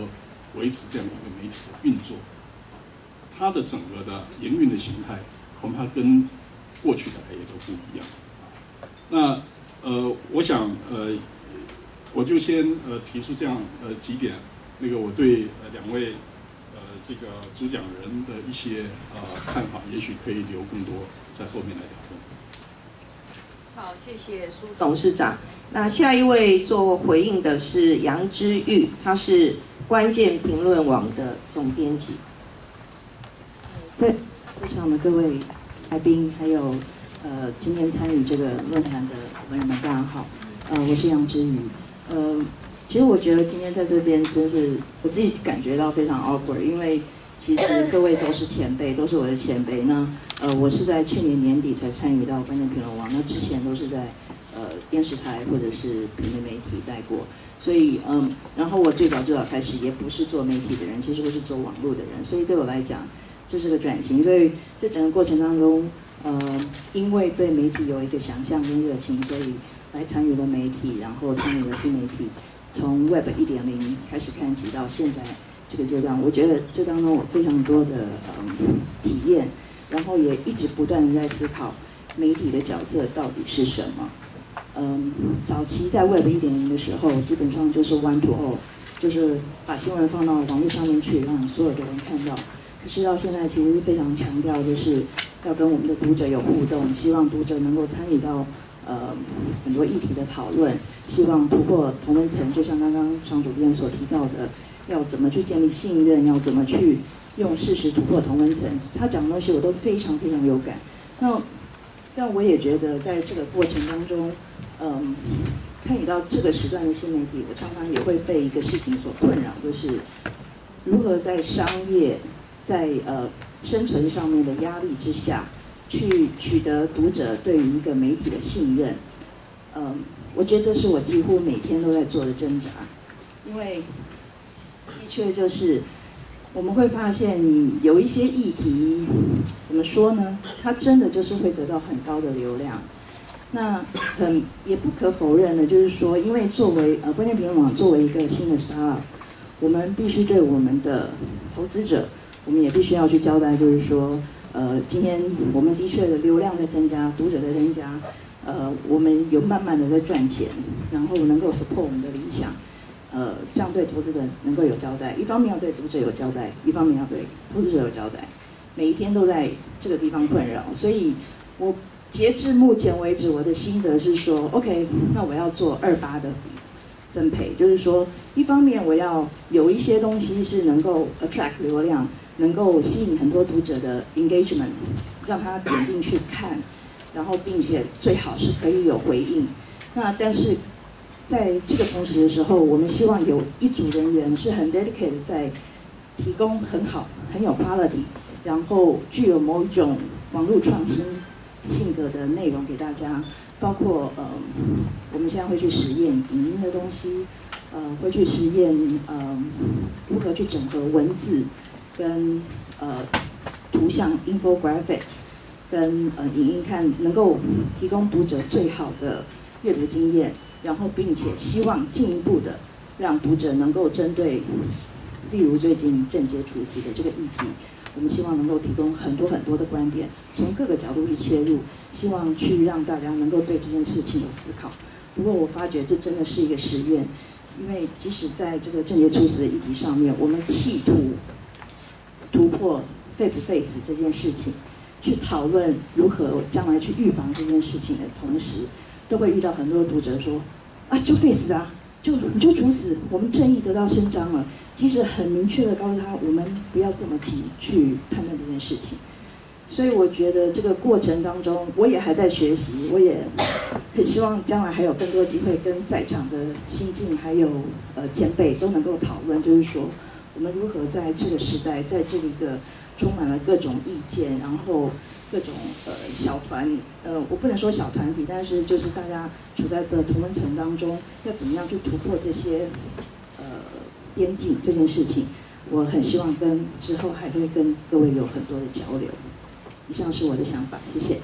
维持这样一个媒体的运作，它的整个的营运的形态恐怕跟过去大概也都不一样。那呃，我想呃，我就先呃提出这样呃几点，那个我对呃两位呃这个主讲人的一些呃看法，也许可以留更多在后面来讨论。 好，谢谢苏董事长。那下一位做回应的是杨之玉，他是关键评论网的总编辑。 在在场的各位来宾，还有呃今天参与这个论坛的朋友们，大家好。呃，我是杨之瑜。呃，其实我觉得今天在这边真是我自己感觉到非常 awkward， 因为其实各位都是前辈，都是我的前辈。那呃，我是在去年年底才参与到关键评论网，那之前都是在呃电视台或者是平面媒体待过。所以嗯，然后我最早最早开始也不是做媒体的人，其实我是做网络的人，所以对我来讲，这是个转型。所以这整个过程当中，呃，因为对媒体有一个想象跟热情，所以来参与了媒体，然后参与了新媒体，从 Web 一点零开始看起到现在这个阶段，我觉得这当中我非常多的嗯体验，然后也一直不断的在思考媒体的角色到底是什么。嗯，早期在 Web 一点零的时候，基本上就是 one to all， 就是把新闻放到网络上面去，让所有的人看到。可是到现在，其实非常强调就是要跟我们的读者有互动，希望读者能够参与到呃很多议题的讨论，希望突破同温层，就像刚刚常主编所提到的，要怎么去建立信任，要怎么去用事实突破同温层。他讲的东西我都非常非常有感。那但我也觉得在这个过程当中，嗯，参与到这个时段的新媒体，我常常也会被一个事情所困扰，就是如何在商业在呃生存上面的压力之下，去取得读者对于一个媒体的信任。嗯，我觉得这是我几乎每天都在做的挣扎，因为的确就是我们会发现有一些议题，怎么说呢？它真的就是会得到很高的流量。那很也不可否认的，就是说，因为作为呃关键评论网作为一个新的 startup， 我们必须对我们的投资者，我们也必须要去交代，就是说，呃，今天我们的确的流量在增加，读者在增加，呃，我们有慢慢的在赚钱，然后能够 support 我们的理想。呃，这样对投资者能够有交代，一方面要对读者有交代，一方面要对投资者有交代。每一天都在这个地方困扰，所以我截至目前为止，我的心得是说 ，OK， 那我要做二八的分配，就是说，一方面我要有一些东西是能够 attract 流量，能够吸引很多读者的 engagement， 让他点进去看，然后并且最好是可以有回应。那但是在这个同时的时候，我们希望有一组人员是很 dedicated 在提供很好、很有 quality， 然后具有某一种网络创新性格的内容给大家，包括呃，我们现在会去实验影音的东西，呃，会去实验呃如何去整合文字跟呃图像 infographics 跟呃影音看，能够提供读者最好的阅读经验。然后，并且希望进一步的让读者能够针对，例如最近政界处死的这个议题，我们希望能够提供很多很多的观点，从各个角度去切入，希望去让大家能够对这件事情有思考。不过，我发觉这真的是一个实验，因为即使在这个政界处死的议题上面，我们企图突破废不废死这件事情，去讨论如何将来去预防这件事情的同时，都会遇到很多读者说，啊，就废死啊，就你就处死，我们正义得到伸张了。即使很明确的告诉他，我们不要这么急去判断这件事情。所以我觉得这个过程当中，我也还在学习，我也很希望将来还有更多机会跟在场的新进还有呃前辈都能够讨论，就是说我们如何在这个时代，在这里个充满了各种意见，然后各种呃小团，呃我不能说小团体，但是就是大家处在的同温层当中，要怎么样去突破这些呃边境这件事情，我很希望跟之后还会跟各位有很多的交流。以上是我的想法，谢谢。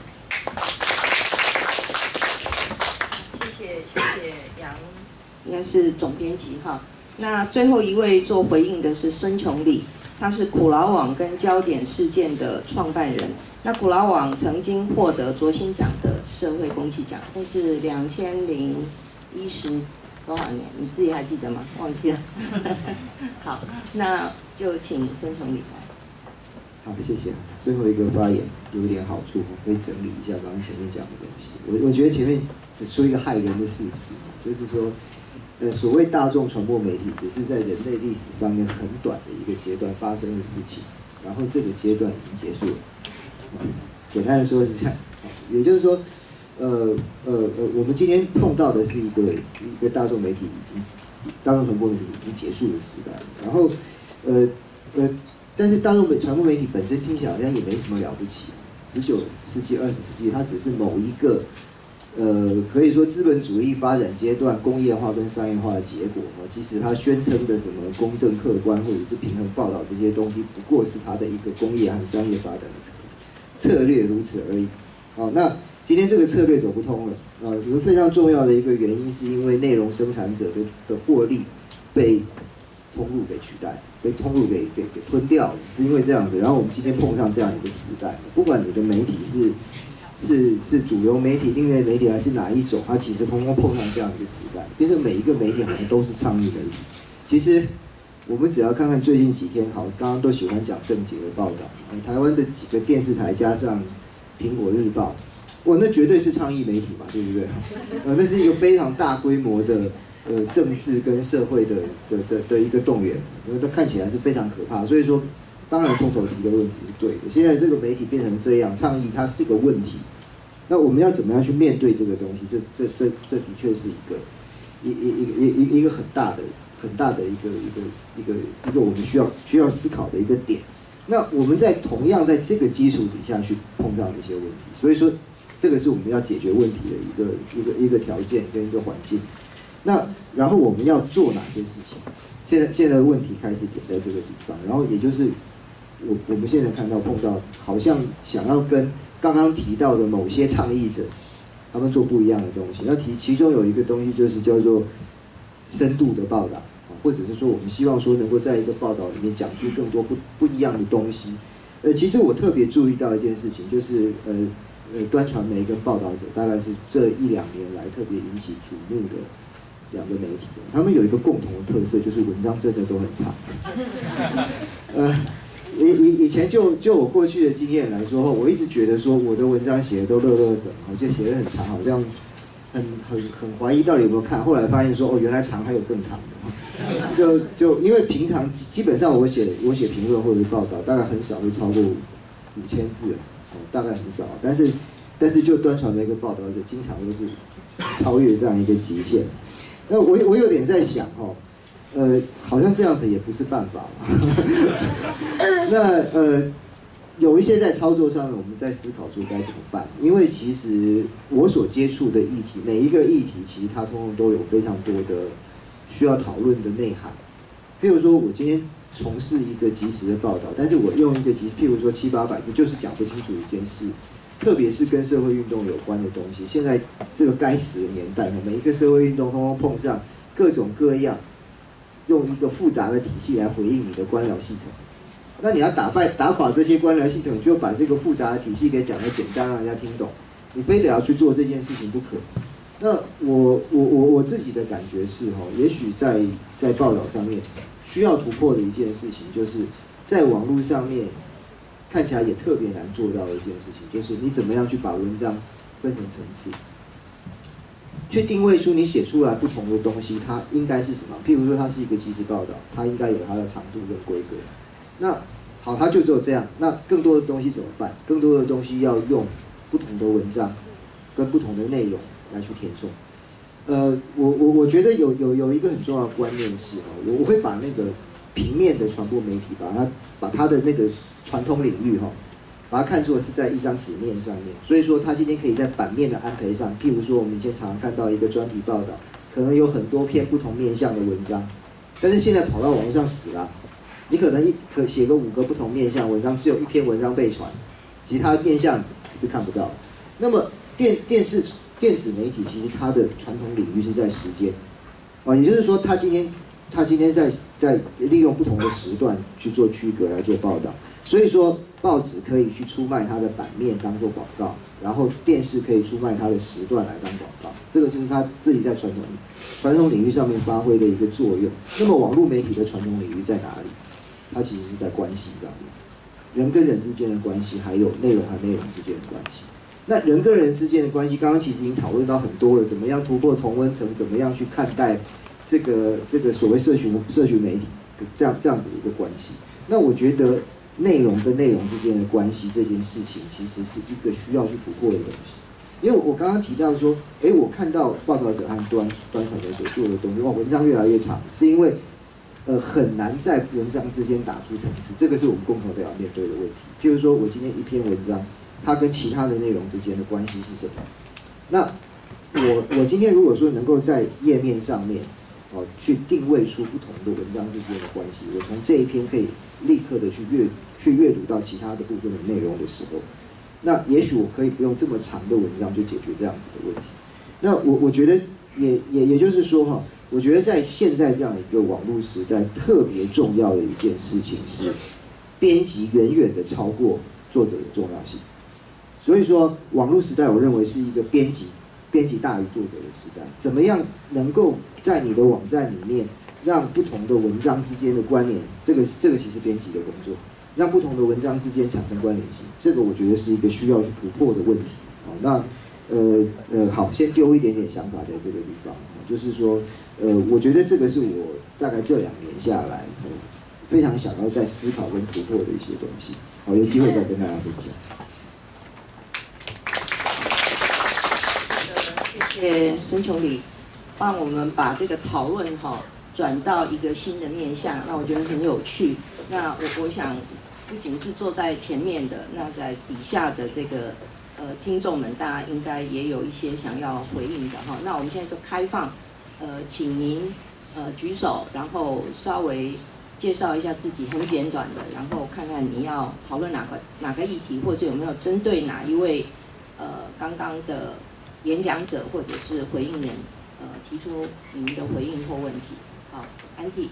谢谢谢谢杨，应该是总编辑哈。 那最后一位做回应的是孙琼丽，他是苦劳网跟焦点事件的创办人。那苦劳网曾经获得卓新奖的社会公益奖，那是两千零一十多少年？你自己还记得吗？忘记了。好，那就请孙琼丽来。 好，谢谢。最后一个发言有一点好处，可以整理一下刚刚前面讲的东西。我我觉得前面指出一个骇人的事实，就是说，呃，所谓大众传播媒体，只是在人类历史上面很短的一个阶段发生的事情，然后这个阶段已经结束了。简单的说是这样，也就是说，呃呃呃，我们今天碰到的是一个一个大众媒体已经大众传播媒体已经结束的时代，然后，呃呃。但是大众传播媒体本身听起来好像也没什么了不起。十九世纪、二十世纪，它只是某一个，呃，可以说资本主义发展阶段工业化跟商业化的结果嘛。即使它宣称的什么公正、客观或者是平衡报道这些东西，不过是它的一个工业和商业发展的策略，如此而已。好，那今天这个策略走不通了啊，有个非常重要的一个原因，是因为内容生产者的的获利被通路给取代，被通路给给给吞掉了，是因为这样子。然后我们今天碰上这样一个时代，不管你的媒体是是是主流媒体、另类媒体还是哪一种，它其实通通碰上这样一个时代，变成每一个媒体好像都是倡议媒体。其实我们只要看看最近几天，好，刚刚都喜欢讲政经的报道，台湾的几个电视台加上苹果日报，哇，那绝对是倡议媒体嘛，对不对？呃，那是一个非常大规模的。呃，政治跟社会的的的的一个动员，那它看起来是非常可怕。所以说，当然从头提的问题是对的。现在这个媒体变成这样，倡议它是个问题。那我们要怎么样去面对这个东西？这这这这的确是一个一一一一一一个很大的很大的一个一个一个一个我们需要需要思考的一个点。那我们在同样在这个基础底下去碰上一些问题，所以说这个是我们要解决问题的一个一个一个条件跟一个环境。那然后我们要做哪些事情？现在现在的问题开始点在这个地方，然后也就是我我们现在看到碰到，好像想要跟刚刚提到的某些倡议者，他们做不一样的东西。那其其中有一个东西就是叫做深度的报道，或者是说我们希望说能够在一个报道里面讲出更多不不一样的东西。呃，其实我特别注意到一件事情，就是呃呃端传媒跟报道者大概是这一两年来特别引起瞩目的。两个媒体，他们有一个共同的特色，就是文章真的都很长。呃，以以以前就就我过去的经验来说，我一直觉得说我的文章写的都乐乐的，好像写的很长，好像很很很怀疑到底有没有看。后来发现说，哦，原来长还有更长的。就就因为平常基本上我写我写评论或者是报道，大概很少会超过五千字，哦，大概很少。但是但是就端传媒跟报道者，经常都是超越这样一个极限。那我我有点在想哦，呃，好像这样子也不是办法嘛。那呃，有一些在操作上面，我们在思考说该怎么办。因为其实我所接触的议题，每一个议题其实它通通都有非常多的需要讨论的内涵。譬如说，我今天从事一个即时的报道，但是我用一个即，譬如说七八百字，就是讲不清楚一件事。特别是跟社会运动有关的东西，现在这个该死的年代，每一个社会运动通通碰上各种各样，用一个复杂的体系来回应你的官僚系统。那你要打败打垮这些官僚系统，你就把这个复杂的体系给讲得简单，让人家听懂。你非得要去做这件事情不可。那我我我我自己的感觉是哈，也许在在报道上面需要突破的一件事情，就是在网络上面。看起来也特别难做到的一件事情，就是你怎么样去把文章分成层次，去定位出你写出来不同的东西，它应该是什么？譬如说，它是一个即时报道，它应该有它的长度跟规格。那好，它就只有这样。那更多的东西怎么办？更多的东西要用不同的文章跟不同的内容来去填充。呃，我我我觉得有有有一个很重要的观念是哦，我我会把那个平面的传播媒体，把它把它的那个传统领域哈，把它看作是在一张纸面上面，所以说它今天可以在版面的安排上，譬如说我们以前常常看到一个专题报道，可能有很多篇不同面向的文章，但是现在跑到网络上死了，你可能一可写个五个不同面向文章，只有一篇文章被传，其他面向是看不到。那么电电视电子媒体其实它的传统领域是在时间，啊，也就是说它今天他今天在在利用不同的时段去做区隔来做报道。所以说，报纸可以去出卖它的版面当做广告，然后电视可以出卖它的时段来当广告，这个就是他自己在传统传统领域上面发挥的一个作用。那么网络媒体的传统领域在哪里？它其实是在关系上面，人跟人之间的关系，还有内容和内容之间的关系。那人跟人之间的关系，刚刚其实已经讨论到很多了，怎么样突破同温层，怎么样去看待这个这个所谓社群社群媒体这样这样子的一个关系。那我觉得内容跟内容之间的关系这件事情，其实是一个需要去突破的东西。因为我刚刚提到说，哎，我看到报道者和端端传媒所做的东西，哇，文章越来越长，是因为呃很难在文章之间打出层次，这个是我们共同都要面对的问题。譬如说我今天一篇文章，它跟其他的内容之间的关系是什么？那我我今天如果说能够在页面上面，哦，去定位出不同的文章之间的关系，我从这一篇可以立刻的去阅去阅读到其他的部分的内容的时候，那也许我可以不用这么长的文章就解决这样子的问题。那我我觉得也也也就是说哈，我觉得在现在这样一个网络时代，特别重要的一件事情是，编辑远远的超过作者的重要性。所以说，网络时代我认为是一个编辑编辑大于作者的时代。怎么样能够在你的网站里面，让不同的文章之间的关联，这个这个其实编辑的工作，让不同的文章之间产生关联性，这个我觉得是一个需要去突破的问题。好，那呃呃，好，先丢一点点想法在这个地方，就是说，呃，我觉得这个是我大概这两年下来，呃、非常想要在思考跟突破的一些东西。好，有机会再跟大家分享。 谢谢孙琼礼，帮我们把这个讨论哈转到一个新的面向，那我觉得很有趣。那我我想，不仅是坐在前面的，那在底下的这个呃听众们，大家应该也有一些想要回应的哈。那我们现在就开放，呃，请您呃举手，然后稍微介绍一下自己，很简短的，然后看看你要讨论哪个哪个议题，或者有没有针对哪一位呃刚刚的演讲者或者是回应人，呃，提出你们的回应或问题。好，安迪。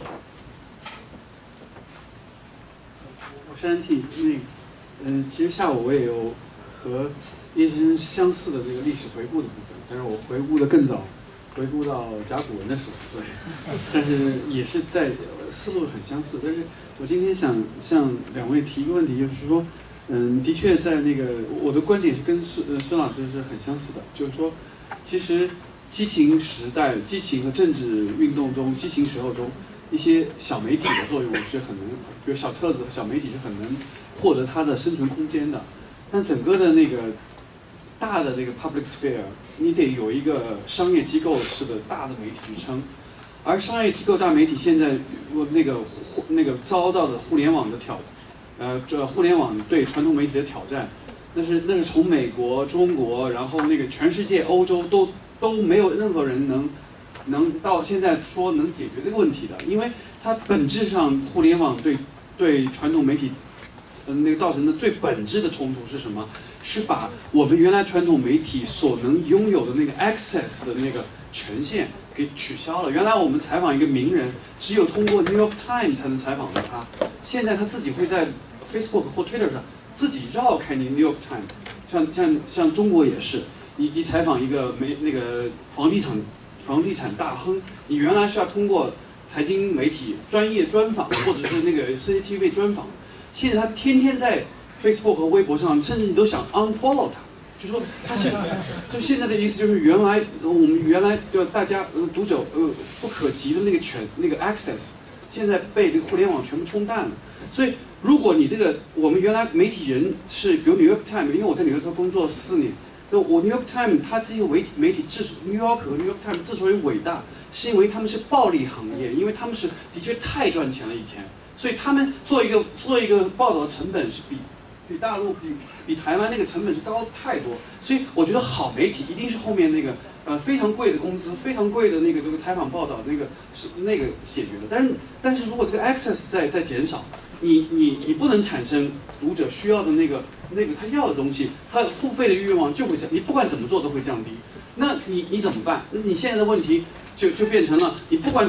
我是安迪，那个，嗯，其实下午我也有和叶先生相似的这个历史回顾的部分，但是我回顾的更早，回顾到甲骨文的时候，所以，但是也是在思路很相似。但是我今天想向两位提一个问题，就是说，嗯，的确在那个我的观点是跟孙呃孙老师是很相似的，就是说，其实激情时代、激情和政治运动中、激情时候中，一些小媒体的作用是很能，比如小册子、小媒体是很能获得它的生存空间的。但整个的那个大的那个 public sphere， 你得有一个商业机构式的大的媒体去撑，而商业机构大媒体现在我那个那个遭到的互联网的挑，呃，这互联网对传统媒体的挑战，那是那是从美国、中国，然后那个全世界、欧洲都都没有任何人能能到现在说能解决这个问题的，因为它本质上互联网对对传统媒体。嗯，那个造成的最本质的冲突是什么？是把我们原来传统媒体所能拥有的那个 access 的那个权限给取消了。原来我们采访一个名人，只有通过 New York Times 才能采访到他，现在他自己会在 Facebook 或 Twitter 上自己绕开你 New York Times。像像像中国也是，你你采访一个媒那个房地产房地产大亨，你原来是要通过财经媒体专业专访，或者是那个 C C T V 专访。现在他天天在 Facebook 和微博上，甚至你都想 unfollow 他，就说他现就现在的意思就是原来我们原来就大家呃读者呃不可及的那个权那个 access， 现在被这个互联网全部冲淡了。所以如果你这个我们原来媒体人是比如 New York Times， 因为我在纽约工作了四年，那我 New York Times 它这些媒体媒体之 New York 和 New York Times 之所以伟大，是因为他们是暴利行业，因为他们是的确太赚钱了以前。所以他们做一个做一个报道的成本是比比大陆比比台湾那个成本是高太多。所以我觉得好媒体一定是后面那个呃非常贵的工资、非常贵的那个这个采访报道那个是那个解决的。但是但是如果这个 access 在在减少，你你你不能产生读者需要的那个那个他要的东西，他付费的欲望就会降，你不管怎么做都会降低。那你你怎么办？你现在的问题就就变成了你不管怎么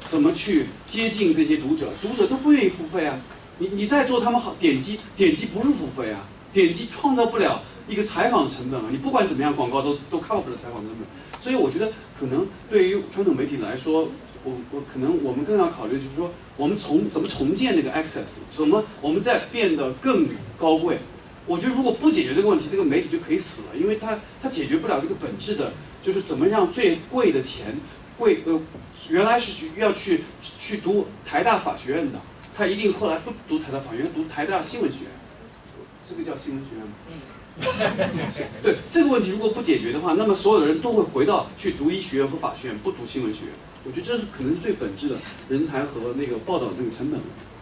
怎么去接近这些读者，读者都不愿意付费啊。你你再做他们好点击，点击不是付费啊，点击创造不了一个采访的成本啊。你不管怎么样，广告都都 cover 不了采访成本。所以我觉得可能对于传统媒体来说，我我可能我们更要考虑就是说，我们重怎么重建那个 access， 怎么我们再变得更高贵。我觉得如果不解决这个问题，这个媒体就可以死了，因为它它解决不了这个本质的，就是怎么让最贵的钱，贵呃原来是要去去读台大法学院的，他一定后来不读台大法学院，读台大新闻学院，这个叫新闻学院吗？对这个问题如果不解决的话，那么所有的人都会回到去读医学院和法学院，不读新闻学院。我觉得这是可能是最本质的人才和那个报道那个成本问题。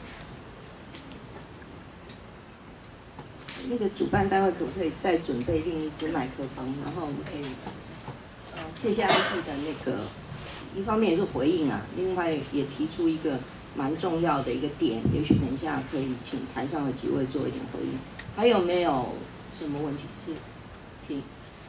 那个主办单位可不可以再准备另一支麦克风，然后我们可以，呃，谢谢 I T 的那个，一方面也是回应啊，另外也提出一个蛮重要的一个点，也许等一下可以请台上的几位做一点回应。还有没有什么问题？是，请。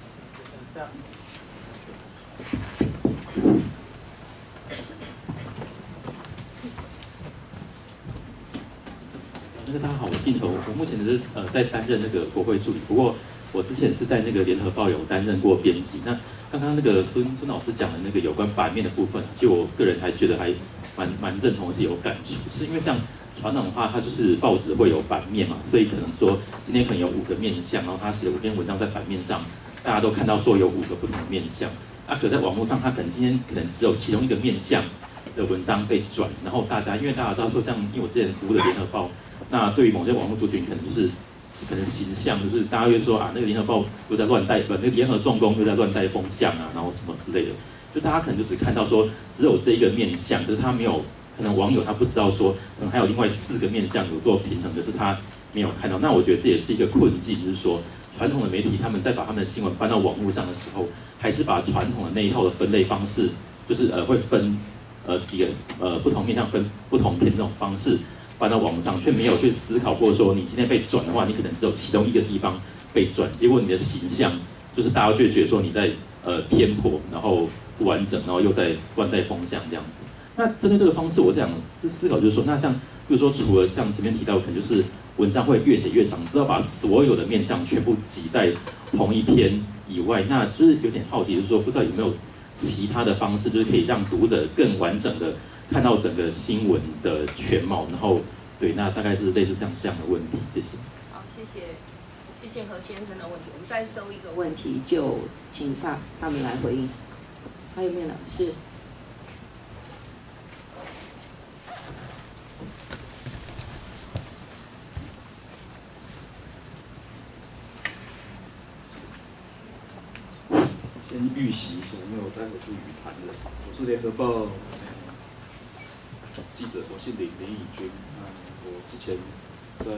那个大家好，我姓何，我目前是呃在担任那个国会助理，不过我之前是在那个联合报有担任过编辑。那刚刚那个孙孙老师讲的那个有关版面的部分，其实我个人还觉得还蛮蛮认同，而且有感触，是因为像传统的话，它就是报纸会有版面嘛，所以可能说今天可能有五个面向，然后他写了五篇文章在版面上，大家都看到说有五个不同的面向。啊，可在网络上，他可能今天可能只有其中一个面向的文章被转，然后大家因为大家知道说，像因为我之前服务的联合报。那对于某些网络族群，可能就是可能形象，就是大家会说啊，那个联合报又在乱带，不，那个联合重工又在乱带风向啊，然后什么之类的，就大家可能就只看到说只有这一个面向，可是他没有，可能网友他不知道说，可能还有另外四个面向有做平衡，可是他没有看到。那我觉得这也是一个困境，就是说传统的媒体他们在把他们的新闻搬到网络上的时候，还是把传统的那一套的分类方式，就是呃会分呃几个呃不同面向分不同篇这种方式。搬到网上，却没有去思考过说，你今天被转的话，你可能只有其中一个地方被转，结果你的形象就是大家就会觉得说你在呃偏颇，然后不完整，然后又在乱带风向这样子。那针对这个方式，我想思思考就是说，那像比如说除了像前面提到，可能就是文章会越写越长，只要把所有的面向全部挤在同一篇以外，那就是有点好奇，就是说不知道有没有其他的方式，就是可以让读者更完整的看到整个新闻的全貌，然后对，那大概是类似像这样的问题，谢谢。 好，谢谢，谢谢何先生的问题。我们再收一个问题，就请他他们来回应。还有没有呢？是。 先预习一下，因为我待会是语谈的。我是联合报记者，我姓林，林以军。那我之前在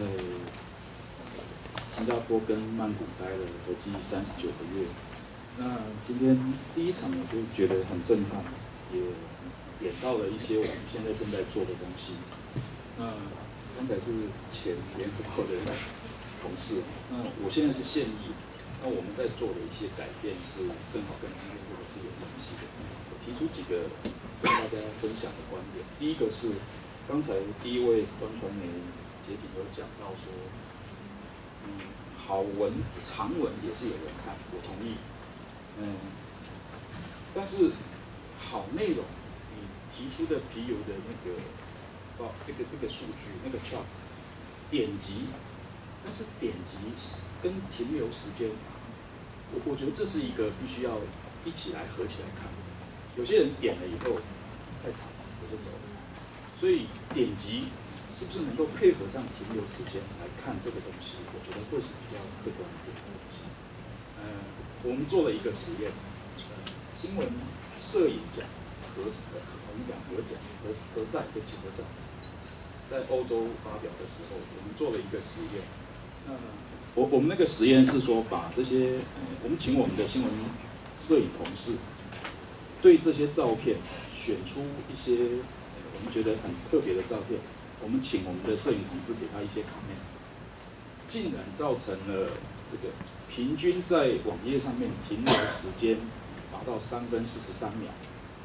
新加坡跟曼谷待了合计三十九个月。那今天第一场我就觉得很震撼，也演到了一些我们现在正在做的东西。那刚才是前联合报的同事，那我现在是现役。那我们在做的一些改变是正好跟今天这个是有关系的。我提出几个跟大家分享的观点。第一个是刚才第一位端传媒杰鼎有讲到说，嗯，好文长文也是有人看，我同意。嗯，但是好内容，你提出的皮尤的那个报这个这个数据那个 chart 点击，但是点击跟停留时间。我我觉得这是一个必须要一起来合起来看。有些人点了以后太长，我就走了。所以点击是不是能够配合上停留时间来看这个东西？我觉得会是比较客观一点的东西。呃，我们做了一个实验，呃，新闻摄影奖合我们讲合奖合合赛跟锦合赛，在欧洲发表的时候，我们做了一个实验。那我我们那个实验是说，把这些，呃，我们请我们的新闻摄影同事，对这些照片选出一些，呃，我们觉得很特别的照片，我们请我们的摄影同事给他一些卡面，竟然造成了这个平均在网页上面停留时间达到三分四十三秒，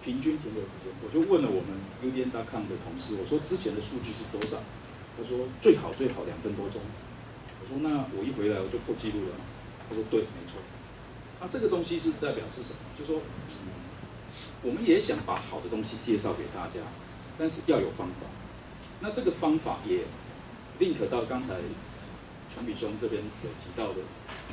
平均停留时间，我就问了我们 U D N 点 com 的同事，我说之前的数据是多少？他说最好最好两分多钟。我说那我一回来我就破纪录了。他说对，没错。那这个东西是代表是什么？就是说，嗯，我们也想把好的东西介绍给大家，但是要有方法。那这个方法也 link 到刚才琼比兄这边有提到的，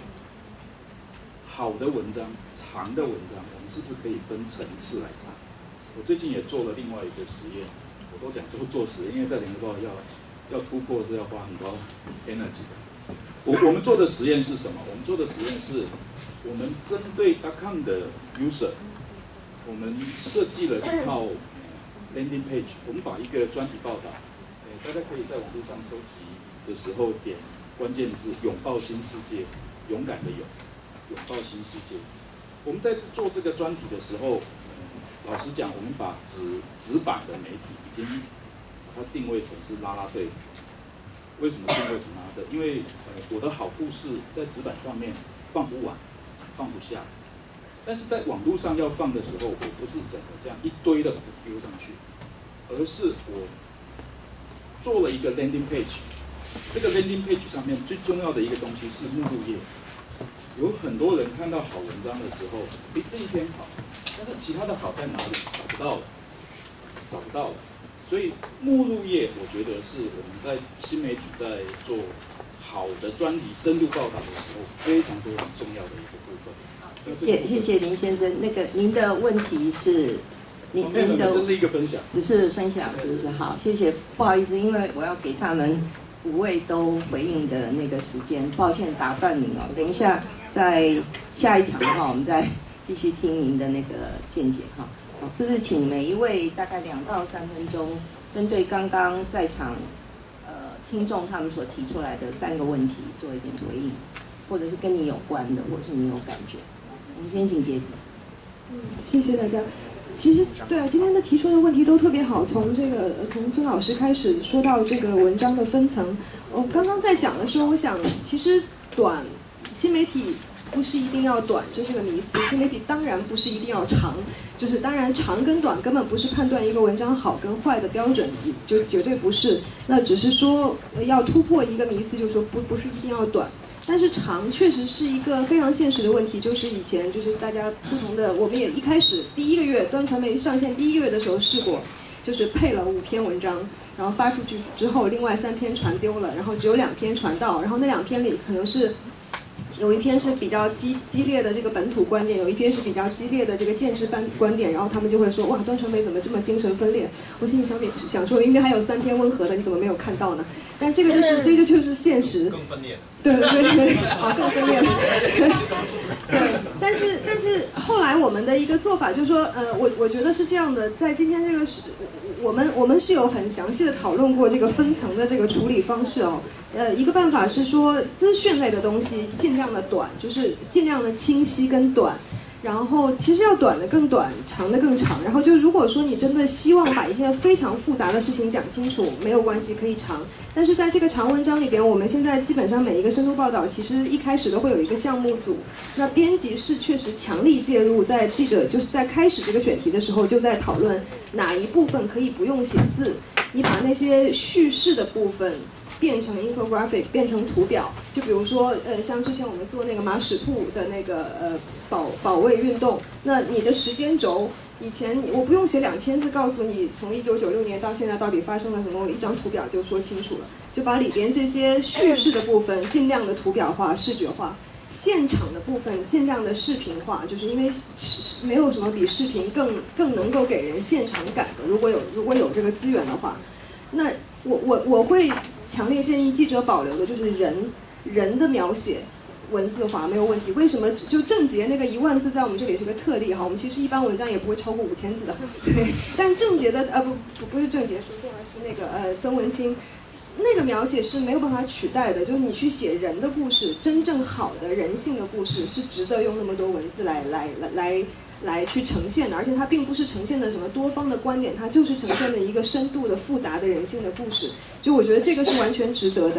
好的文章、长的文章，我们是不是可以分层次来看？我最近也做了另外一个实验，我都讲做做实验，因为在联合报要要突破是要花很高 energy 的。我我们做的实验是什么？我们做的实验是，我们针对 .com 的 user， 我们设计了一套 landing page， 我们把一个专题报道，大家可以在网络上收集的时候点关键字“拥抱新世界”，勇敢的勇，拥抱新世界。我们在做这个专题的时候，老实讲，我们把纸纸版的媒体已经把它定位成是啦啦队。为什么定位成啦啦队？因为呃，我的好故事在纸板上面放不完，放不下。但是在网络上要放的时候，我不是整个这样一堆的把它丢上去，而是我做了一个 landing page。这个 landing page 上面最重要的一个东西是目录页。有很多人看到好文章的时候，诶，这一篇好，但是其他的好在哪里？找不到了，找不到了。所以目录页，我觉得是我们在新媒体在做好的专题深度报道的时候，非常非常重要的一个部分。 谢谢谢谢林先生。那个您的问题是，您哦、您的这是一个分享， 只是分享，是不是？好，谢谢。不好意思，因为我要给他们五位都回应的那个时间，抱歉打断您哦。等一下在下一场的话，我们再继续听您的那个见解哈。好，是不是请每一位大概两到三分钟，针对刚刚在场呃听众他们所提出来的三个问题做一点回应，或者是跟你有关的，或者是你有感觉。我们先请杰比。 嗯，谢谢大家。其实对啊，今天的提出的问题都特别好，从这个从孙老师开始说到这个文章的分层。我刚刚在讲的时候，我想其实短新媒体不是一定要短，这是个迷思。新媒体当然不是一定要长，就是当然长跟短根本不是判断一个文章好跟坏的标准，就绝对不是。那只是说要突破一个迷思，就是说不不是一定要短。但是长确实是一个非常现实的问题，就是以前就是大家不同的，我们也一开始第一个月端传媒上线第一个月的时候试过，就是配了五篇文章，然后发出去之后，另外三篇传丢了，然后只有两篇传到，然后那两篇里可能是有一篇是比较激激烈的这个本土观点，有一篇是比较激烈的这个建制观观点，然后他们就会说哇，端传媒怎么这么精神分裂？我心里想想说，明明还有三篇温和的，你怎么没有看到呢？但这个就是这个就是现实。 更分裂。 对对对对，啊，更分裂了。对，但是但是后来我们的一个做法就是说，呃，我我觉得是这样的，在今天这个是，我们我们是有很详细的讨论过这个分层的这个处理方式哦。呃，一个办法是说，资讯类的东西尽量的短，就是尽量的清晰跟短。然后其实要短的更短，长的更长。然后就如果说你真的希望把一件非常复杂的事情讲清楚，没有关系，可以长。但是在这个长文章里边，我们现在基本上每一个深度报道，其实一开始都会有一个项目组。那编辑是确实强力介入，在记者就是在开始这个选题的时候，就在讨论哪一部分可以不用写字，你把那些叙事的部分变成 infographic， 变成图表。就比如说，呃，像之前我们做那个马屎铺的那个呃保保卫运动，那你的时间轴，以前我不用写两千字告诉你从一九九六年到现在到底发生了什么，我一张图表就说清楚了，就把里边这些叙事的部分尽量的图表化、视觉化。现场的部分尽量的视频化，就是因为没有什么比视频更更能够给人现场感的。如果有如果有这个资源的话，那我我我会强烈建议记者保留的就是人人的描写，文字化没有问题。为什么就郑捷那个一万字在我们这里是个特例哈？我们其实一般文章也不会超过五千字的，对。但郑捷的呃不不不是郑捷，说错了，是那个呃曾文清。那个描写是没有办法取代的，就是你去写人的故事，真正好的人性的故事是值得用那么多文字来来来来来去呈现的，而且它并不是呈现的什么多方的观点，它就是呈现的一个深度的复杂的人性的故事。就我觉得这个是完全值得的。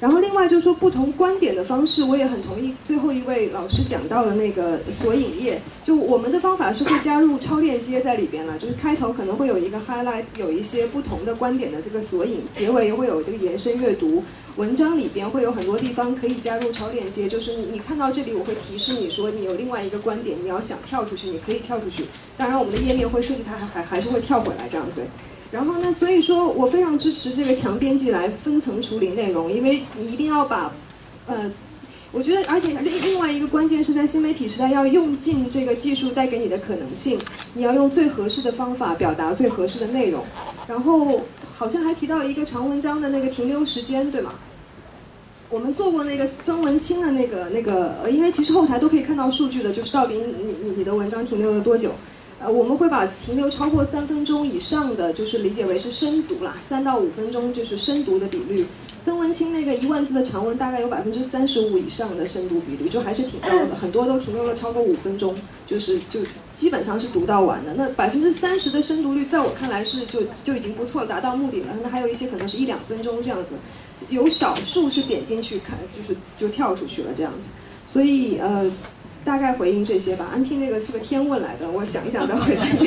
然后另外就是说不同观点的方式，我也很同意最后一位老师讲到的那个索引页，就我们的方法是会加入超链接在里边了，就是开头可能会有一个 highlight， 有一些不同的观点的这个索引，结尾也会有这个延伸阅读，文章里边会有很多地方可以加入超链接，就是你你看到这里，我会提示你说你有另外一个观点，你要想跳出去，你可以跳出去，当然我们的页面会设计它还还还是会跳回来这样对。然后呢，所以说我非常支持这个强编辑来分层处理内容，因为你一定要把，呃，我觉得，而且另另外一个关键是在新媒体时代要用尽这个技术带给你的可能性，你要用最合适的方法表达最合适的内容。然后好像还提到一个长文章的那个停留时间，对吗？我们做过那个曾文清的那个那个，呃，因为其实后台都可以看到数据的，就是到底你你你的文章停留了多久。呃，我们会把停留超过三分钟以上的，就是理解为是深读啦，三到五分钟就是深读的比率。曾文清那个一万字的长文，大概有百分之三十五以上的深读比率，就还是挺高的，很多都停留了超过五分钟，就是就基本上是读到完的。那百分之三十的深读率，在我看来是就就已经不错了，达到目的了。那还有一些可能是一两分钟这样子，有少数是点进去看，就是就跳出去了这样子。所以呃。大概回应这些吧。安T那个是个天问来的，我想一想再回答你。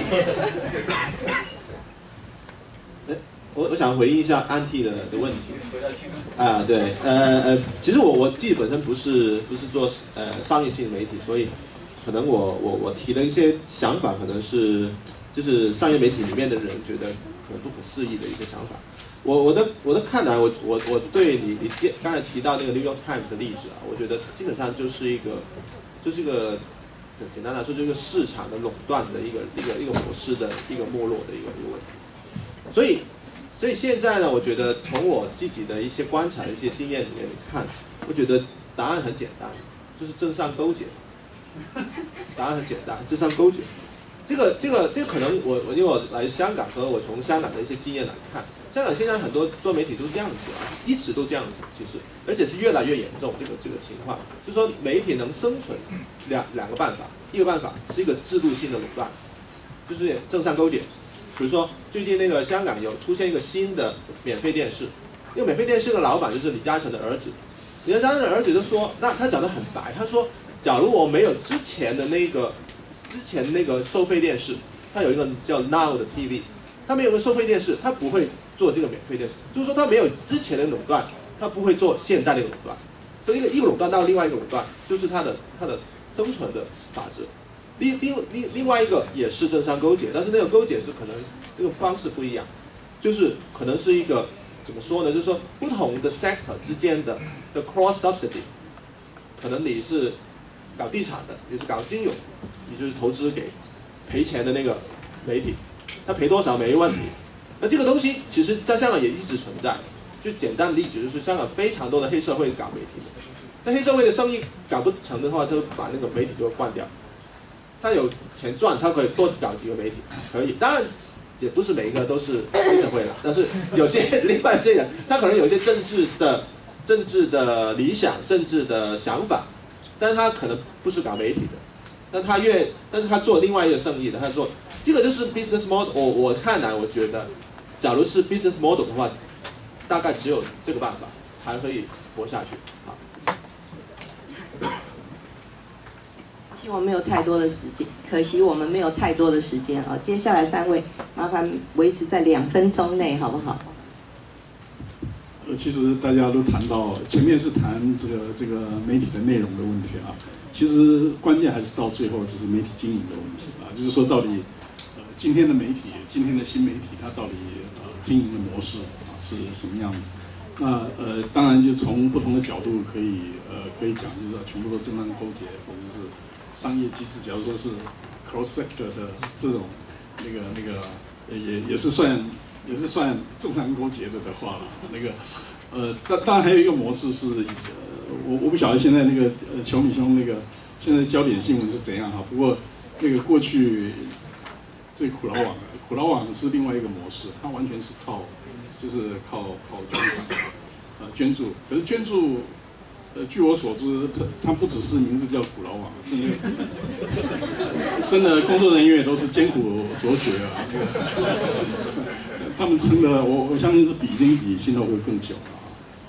我我想回应一下安T的的问题。啊，对，呃呃，其实我我自己本身不是不是做呃商业性媒体，所以可能我我我提的一些想法，可能是就是商业媒体里面的人觉得可能不可思议的一些想法。我我的我的看来，我我我对你你刚才提到那个 New York Times 的例子啊，我觉得基本上就是一个。就是一个简单来说，就是一个市场的垄断的一个一个一个模式的一个没落的一个一个问题。所以，所以现在呢，我觉得从我自己的一些观察、一些经验里面看，我觉得答案很简单，就是政商勾结。答案很简单，政商勾结。这个这个这个可能我我因为我来香港，所以我从香港的一些经验来看。香港现在很多做媒体都是这样子啊，一直都这样子，其实，而且是越来越严重。这个这个情况，就是说媒体能生存两两个办法，一个办法是一个制度性的垄断，就是政商勾结。比如说最近那个香港有出现一个新的免费电视，那个免费电视的老板就是李嘉诚的儿子，李嘉诚的儿子就说，那他讲得很白，他说，假如我没有之前的那个之前那个收费电视，他有一个叫 Now 的 T V， 他没有个收费电视，他不会做这个免费电视，就是说他没有之前的垄断，他不会做现在的垄断，所以一个一个垄断到另外一个垄断，就是他的他的生存的法则。另另另另外一个也是政商勾结，但是那个勾结是可能那个方式不一样，就是可能是一个怎么说呢？就是说不同的 sector 之间的的 cross subsidy， 可能你是搞地产的，你是搞金融，你就是投资给赔钱的那个媒体，他赔多少没问题。那这个东西其实在香港也一直存在，就简单的例子就是香港非常多的黑社会搞媒体的，那黑社会的生意搞不成的话，就把那个媒体就换掉。他有钱赚，他可以多搞几个媒体，可以。当然，也不是每一个都是黑社会了，但是有些另外一些人，他可能有一些政治的政治的理想、政治的想法，但是他可能不是搞媒体的，但他愿，但是他做另外一个生意的，他做这个就是 business model。我我看来，我觉得。假如是 business model 的话，大概只有这个办法才可以活下去。好， 希望没有太多的时间，可惜我们没有太多的时间啊。接下来三位，麻烦维持在两分钟内，好不好？ 呃，其实大家都谈到前面是谈这个这个媒体的内容的问题啊，其实关键还是到最后就是媒体经营的问题啊，就是说到底。今天的媒体，今天的新媒体，它到底呃经营的模式啊是什么样子？那呃，当然就从不同的角度可以呃可以讲，就是说全部都政商勾结，或者是商业机制。假如说是 cross sector 的这种那个那个也也是算也是算政商勾结的的话，那个呃当当然还有一个模式是，呃我我不晓得现在那个呃球迷兄那个现在焦点新闻是怎样哈，不过那个过去。这苦劳网，苦劳网是另外一个模式，它完全是靠，就是靠靠捐款，呃捐助。可是捐助，呃据我所知，它它不只是名字叫苦劳网，真的，真的工作人员也都是艰苦卓绝啊。这个、他们撑的，我我相信是比一定比新头会更久啊。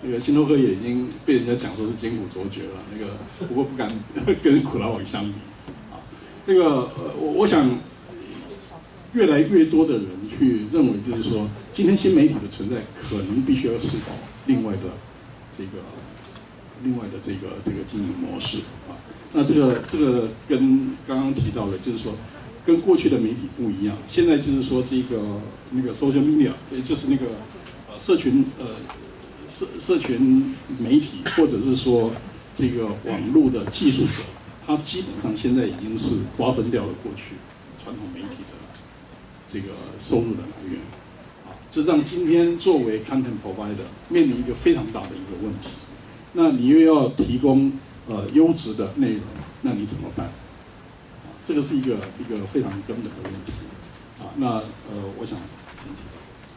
那个新头壳也已经被人家讲说是艰苦卓绝了，那个不过不敢跟苦劳网相比啊。那个呃，我我想越来越多的人去认为，就是说今天新媒体的存在可能必须要思考另外的这个另外的这个这个经营模式啊。那这个这个跟刚刚提到的，就是说跟过去的媒体不一样，现在就是说这个那个 social media， 也就是那个呃社群呃。社社群媒体，或者是说这个网络的技术者，他基本上现在已经是瓜分掉了过去传统媒体的这个收入的来源，啊，这让今天作为 content provider 面临一个非常大的一个问题。那你又要提供呃优质的内容，那你怎么办？啊，这个是一个一个非常根本的问题。啊，那呃，我想先提到。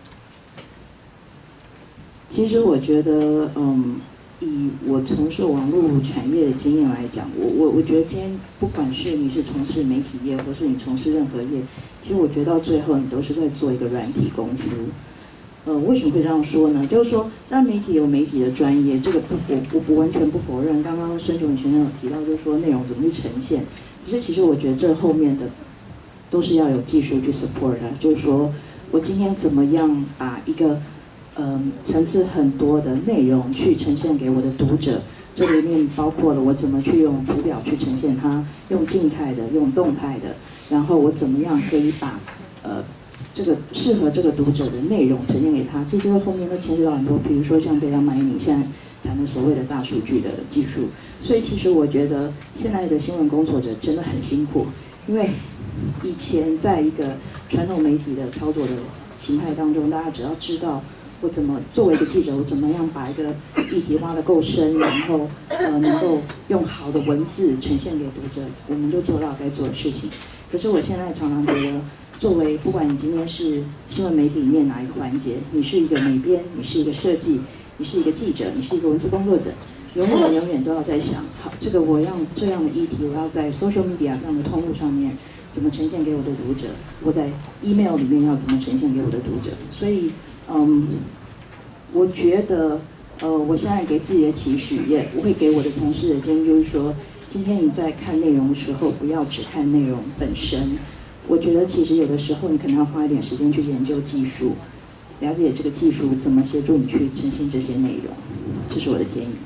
其实我觉得，嗯，以我从事网络产业的经验来讲，我我我觉得今天不管是你是从事媒体业，或是你从事任何业，其实我觉得到最后你都是在做一个软体公司。呃，为什么会这样说呢？就是说，让媒体有媒体的专业，这个不我我不完全不否认。刚刚孙炯先生有提到，就是说内容怎么去呈现，可是其实我觉得这后面的都是要有技术去 support 它。就是说我今天怎么样把一个嗯，层次很多的内容去呈现给我的读者，这里面包括了我怎么去用图表去呈现它，用静态的，用动态的，然后我怎么样可以把呃这个适合这个读者的内容呈现给他。其实这个后面都牵涉到很多，比如说像贝拉马伊你现在谈的所谓的大数据的技术。所以其实我觉得现在的新闻工作者真的很辛苦，因为以前在一个传统媒体的操作的形态当中，大家只要知道我怎么作为一个记者，我怎么样把一个议题挖得够深，然后呃能够用好的文字呈现给读者，我们就做到该做的事情。可是我现在常常觉得，作为不管你今天是新闻媒体里面哪一个环节，你是一个美编，你是一个设计，你是一个记者，你是一个文字工作者，永远永远都要在想，好，这个我要这样的议题，我要在 social media 这样的通路上面怎么呈现给我的读者，我在 email 里面要怎么呈现给我的读者。所以嗯，我觉得，呃，我现在给自己的期许，也我会给我的同事的建议，就是说，今天你在看内容的时候，不要只看内容本身。我觉得其实有的时候你可能要花一点时间去研究技术，了解这个技术怎么协助你去呈现这些内容，这是我的建议。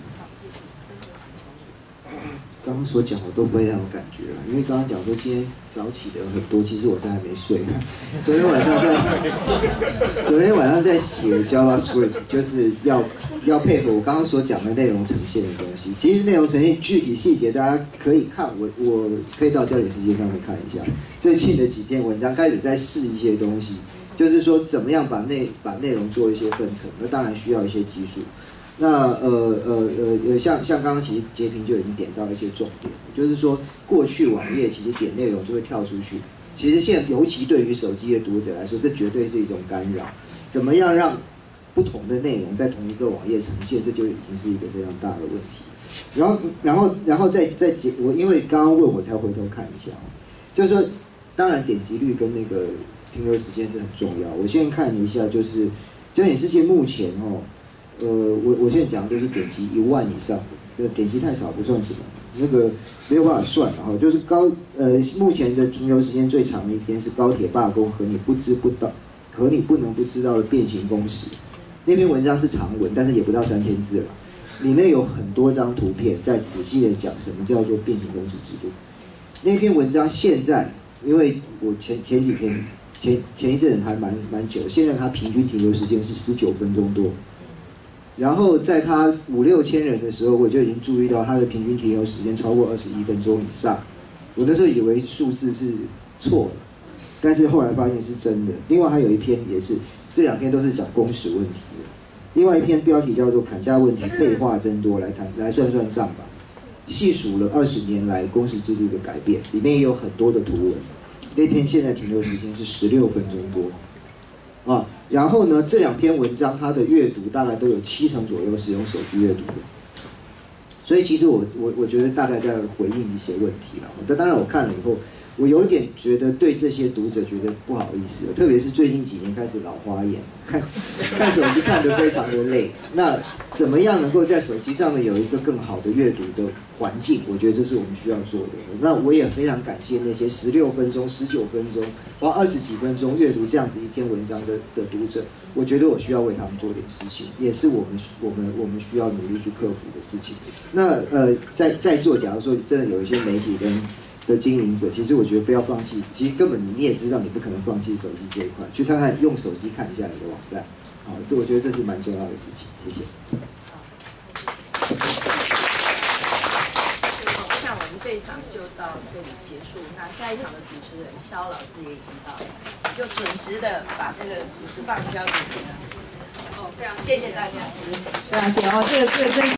刚刚所讲我都不会很有感觉了，因为刚刚讲说今天早起的很多，其实我现在还没睡。昨天晚上在，昨天晚上在写 JavaScript， 就是要要配合我刚刚所讲的内容呈现的东西。其实内容呈现具体细节大家可以看，我我可以到焦点世界上面看一下，最近的几篇文章开始在试一些东西，就是说怎么样把内把内容做一些分层，那当然需要一些技术。那呃呃呃呃，像像刚刚其实截屏就已经点到一些重点，就是说过去网页其实点内容就会跳出去，其实现在尤其对于手机的读者来说，这绝对是一种干扰。怎么样让不同的内容在同一个网页呈现，这就已经是一个非常大的问题。然后然后然后再再截我，因为刚刚问我才回头看一下，就是说，当然点击率跟那个停留时间是很重要。我先看一下，就是焦点世界目前哦。呃，我我现在讲的都是点击一万以上的，点击太少不算什么，那个没有办法算。然后就是高呃，目前的停留时间最长的一篇是高铁罢工和你不知不道，和你不能不知道的变形工时。那篇文章是长文，但是也不到三千字了，里面有很多张图片在仔细的讲什么叫做变形工时制度。那篇文章现在，因为我前前几天前前一阵还蛮蛮久，现在它平均停留时间是十九分钟多。然后在他五六千人的时候，我就已经注意到他的平均停留时间超过二十一分钟以上。我那时候以为数字是错了，但是后来发现是真的。另外还有一篇也是，这两篇都是讲工时问题的。另外一篇标题叫做“砍价问题废话增多”，来谈来算算账吧。细数了二十年来工时制度的改变，里面也有很多的图文。那篇现在停留时间是十六分钟多。啊，然后呢，这两篇文章它的阅读大概都有七成左右是用手机阅读的，所以其实我我我觉得大概在回应一些问题了。但当然我看了以后， 我有点觉得对这些读者觉得不好意思，特别是最近几年开始老花眼，看看手机看得非常的累。那怎么样能够在手机上面有一个更好的阅读的环境？我觉得这是我们需要做的。那我也非常感谢那些十六分钟、十九分钟、或二十几分钟阅读这样子一篇文章的的读者，我觉得我需要为他们做点事情，也是我们我们我们需要努力去克服的事情。那呃，在在座，假如说真的有一些媒体跟的经营者，其实我觉得不要放弃。其实根本你你也知道，你不可能放弃手机这一块，去看看用手机看一下你的网站，好，这我觉得这是蛮重要的事情。谢谢。 那我们这一场就到这里结束。那下一场的主持人肖老师也已经到了，就准时的把这个主持棒交给你了。哦，非常谢谢大家， 非常谢谢哦，这个这个真。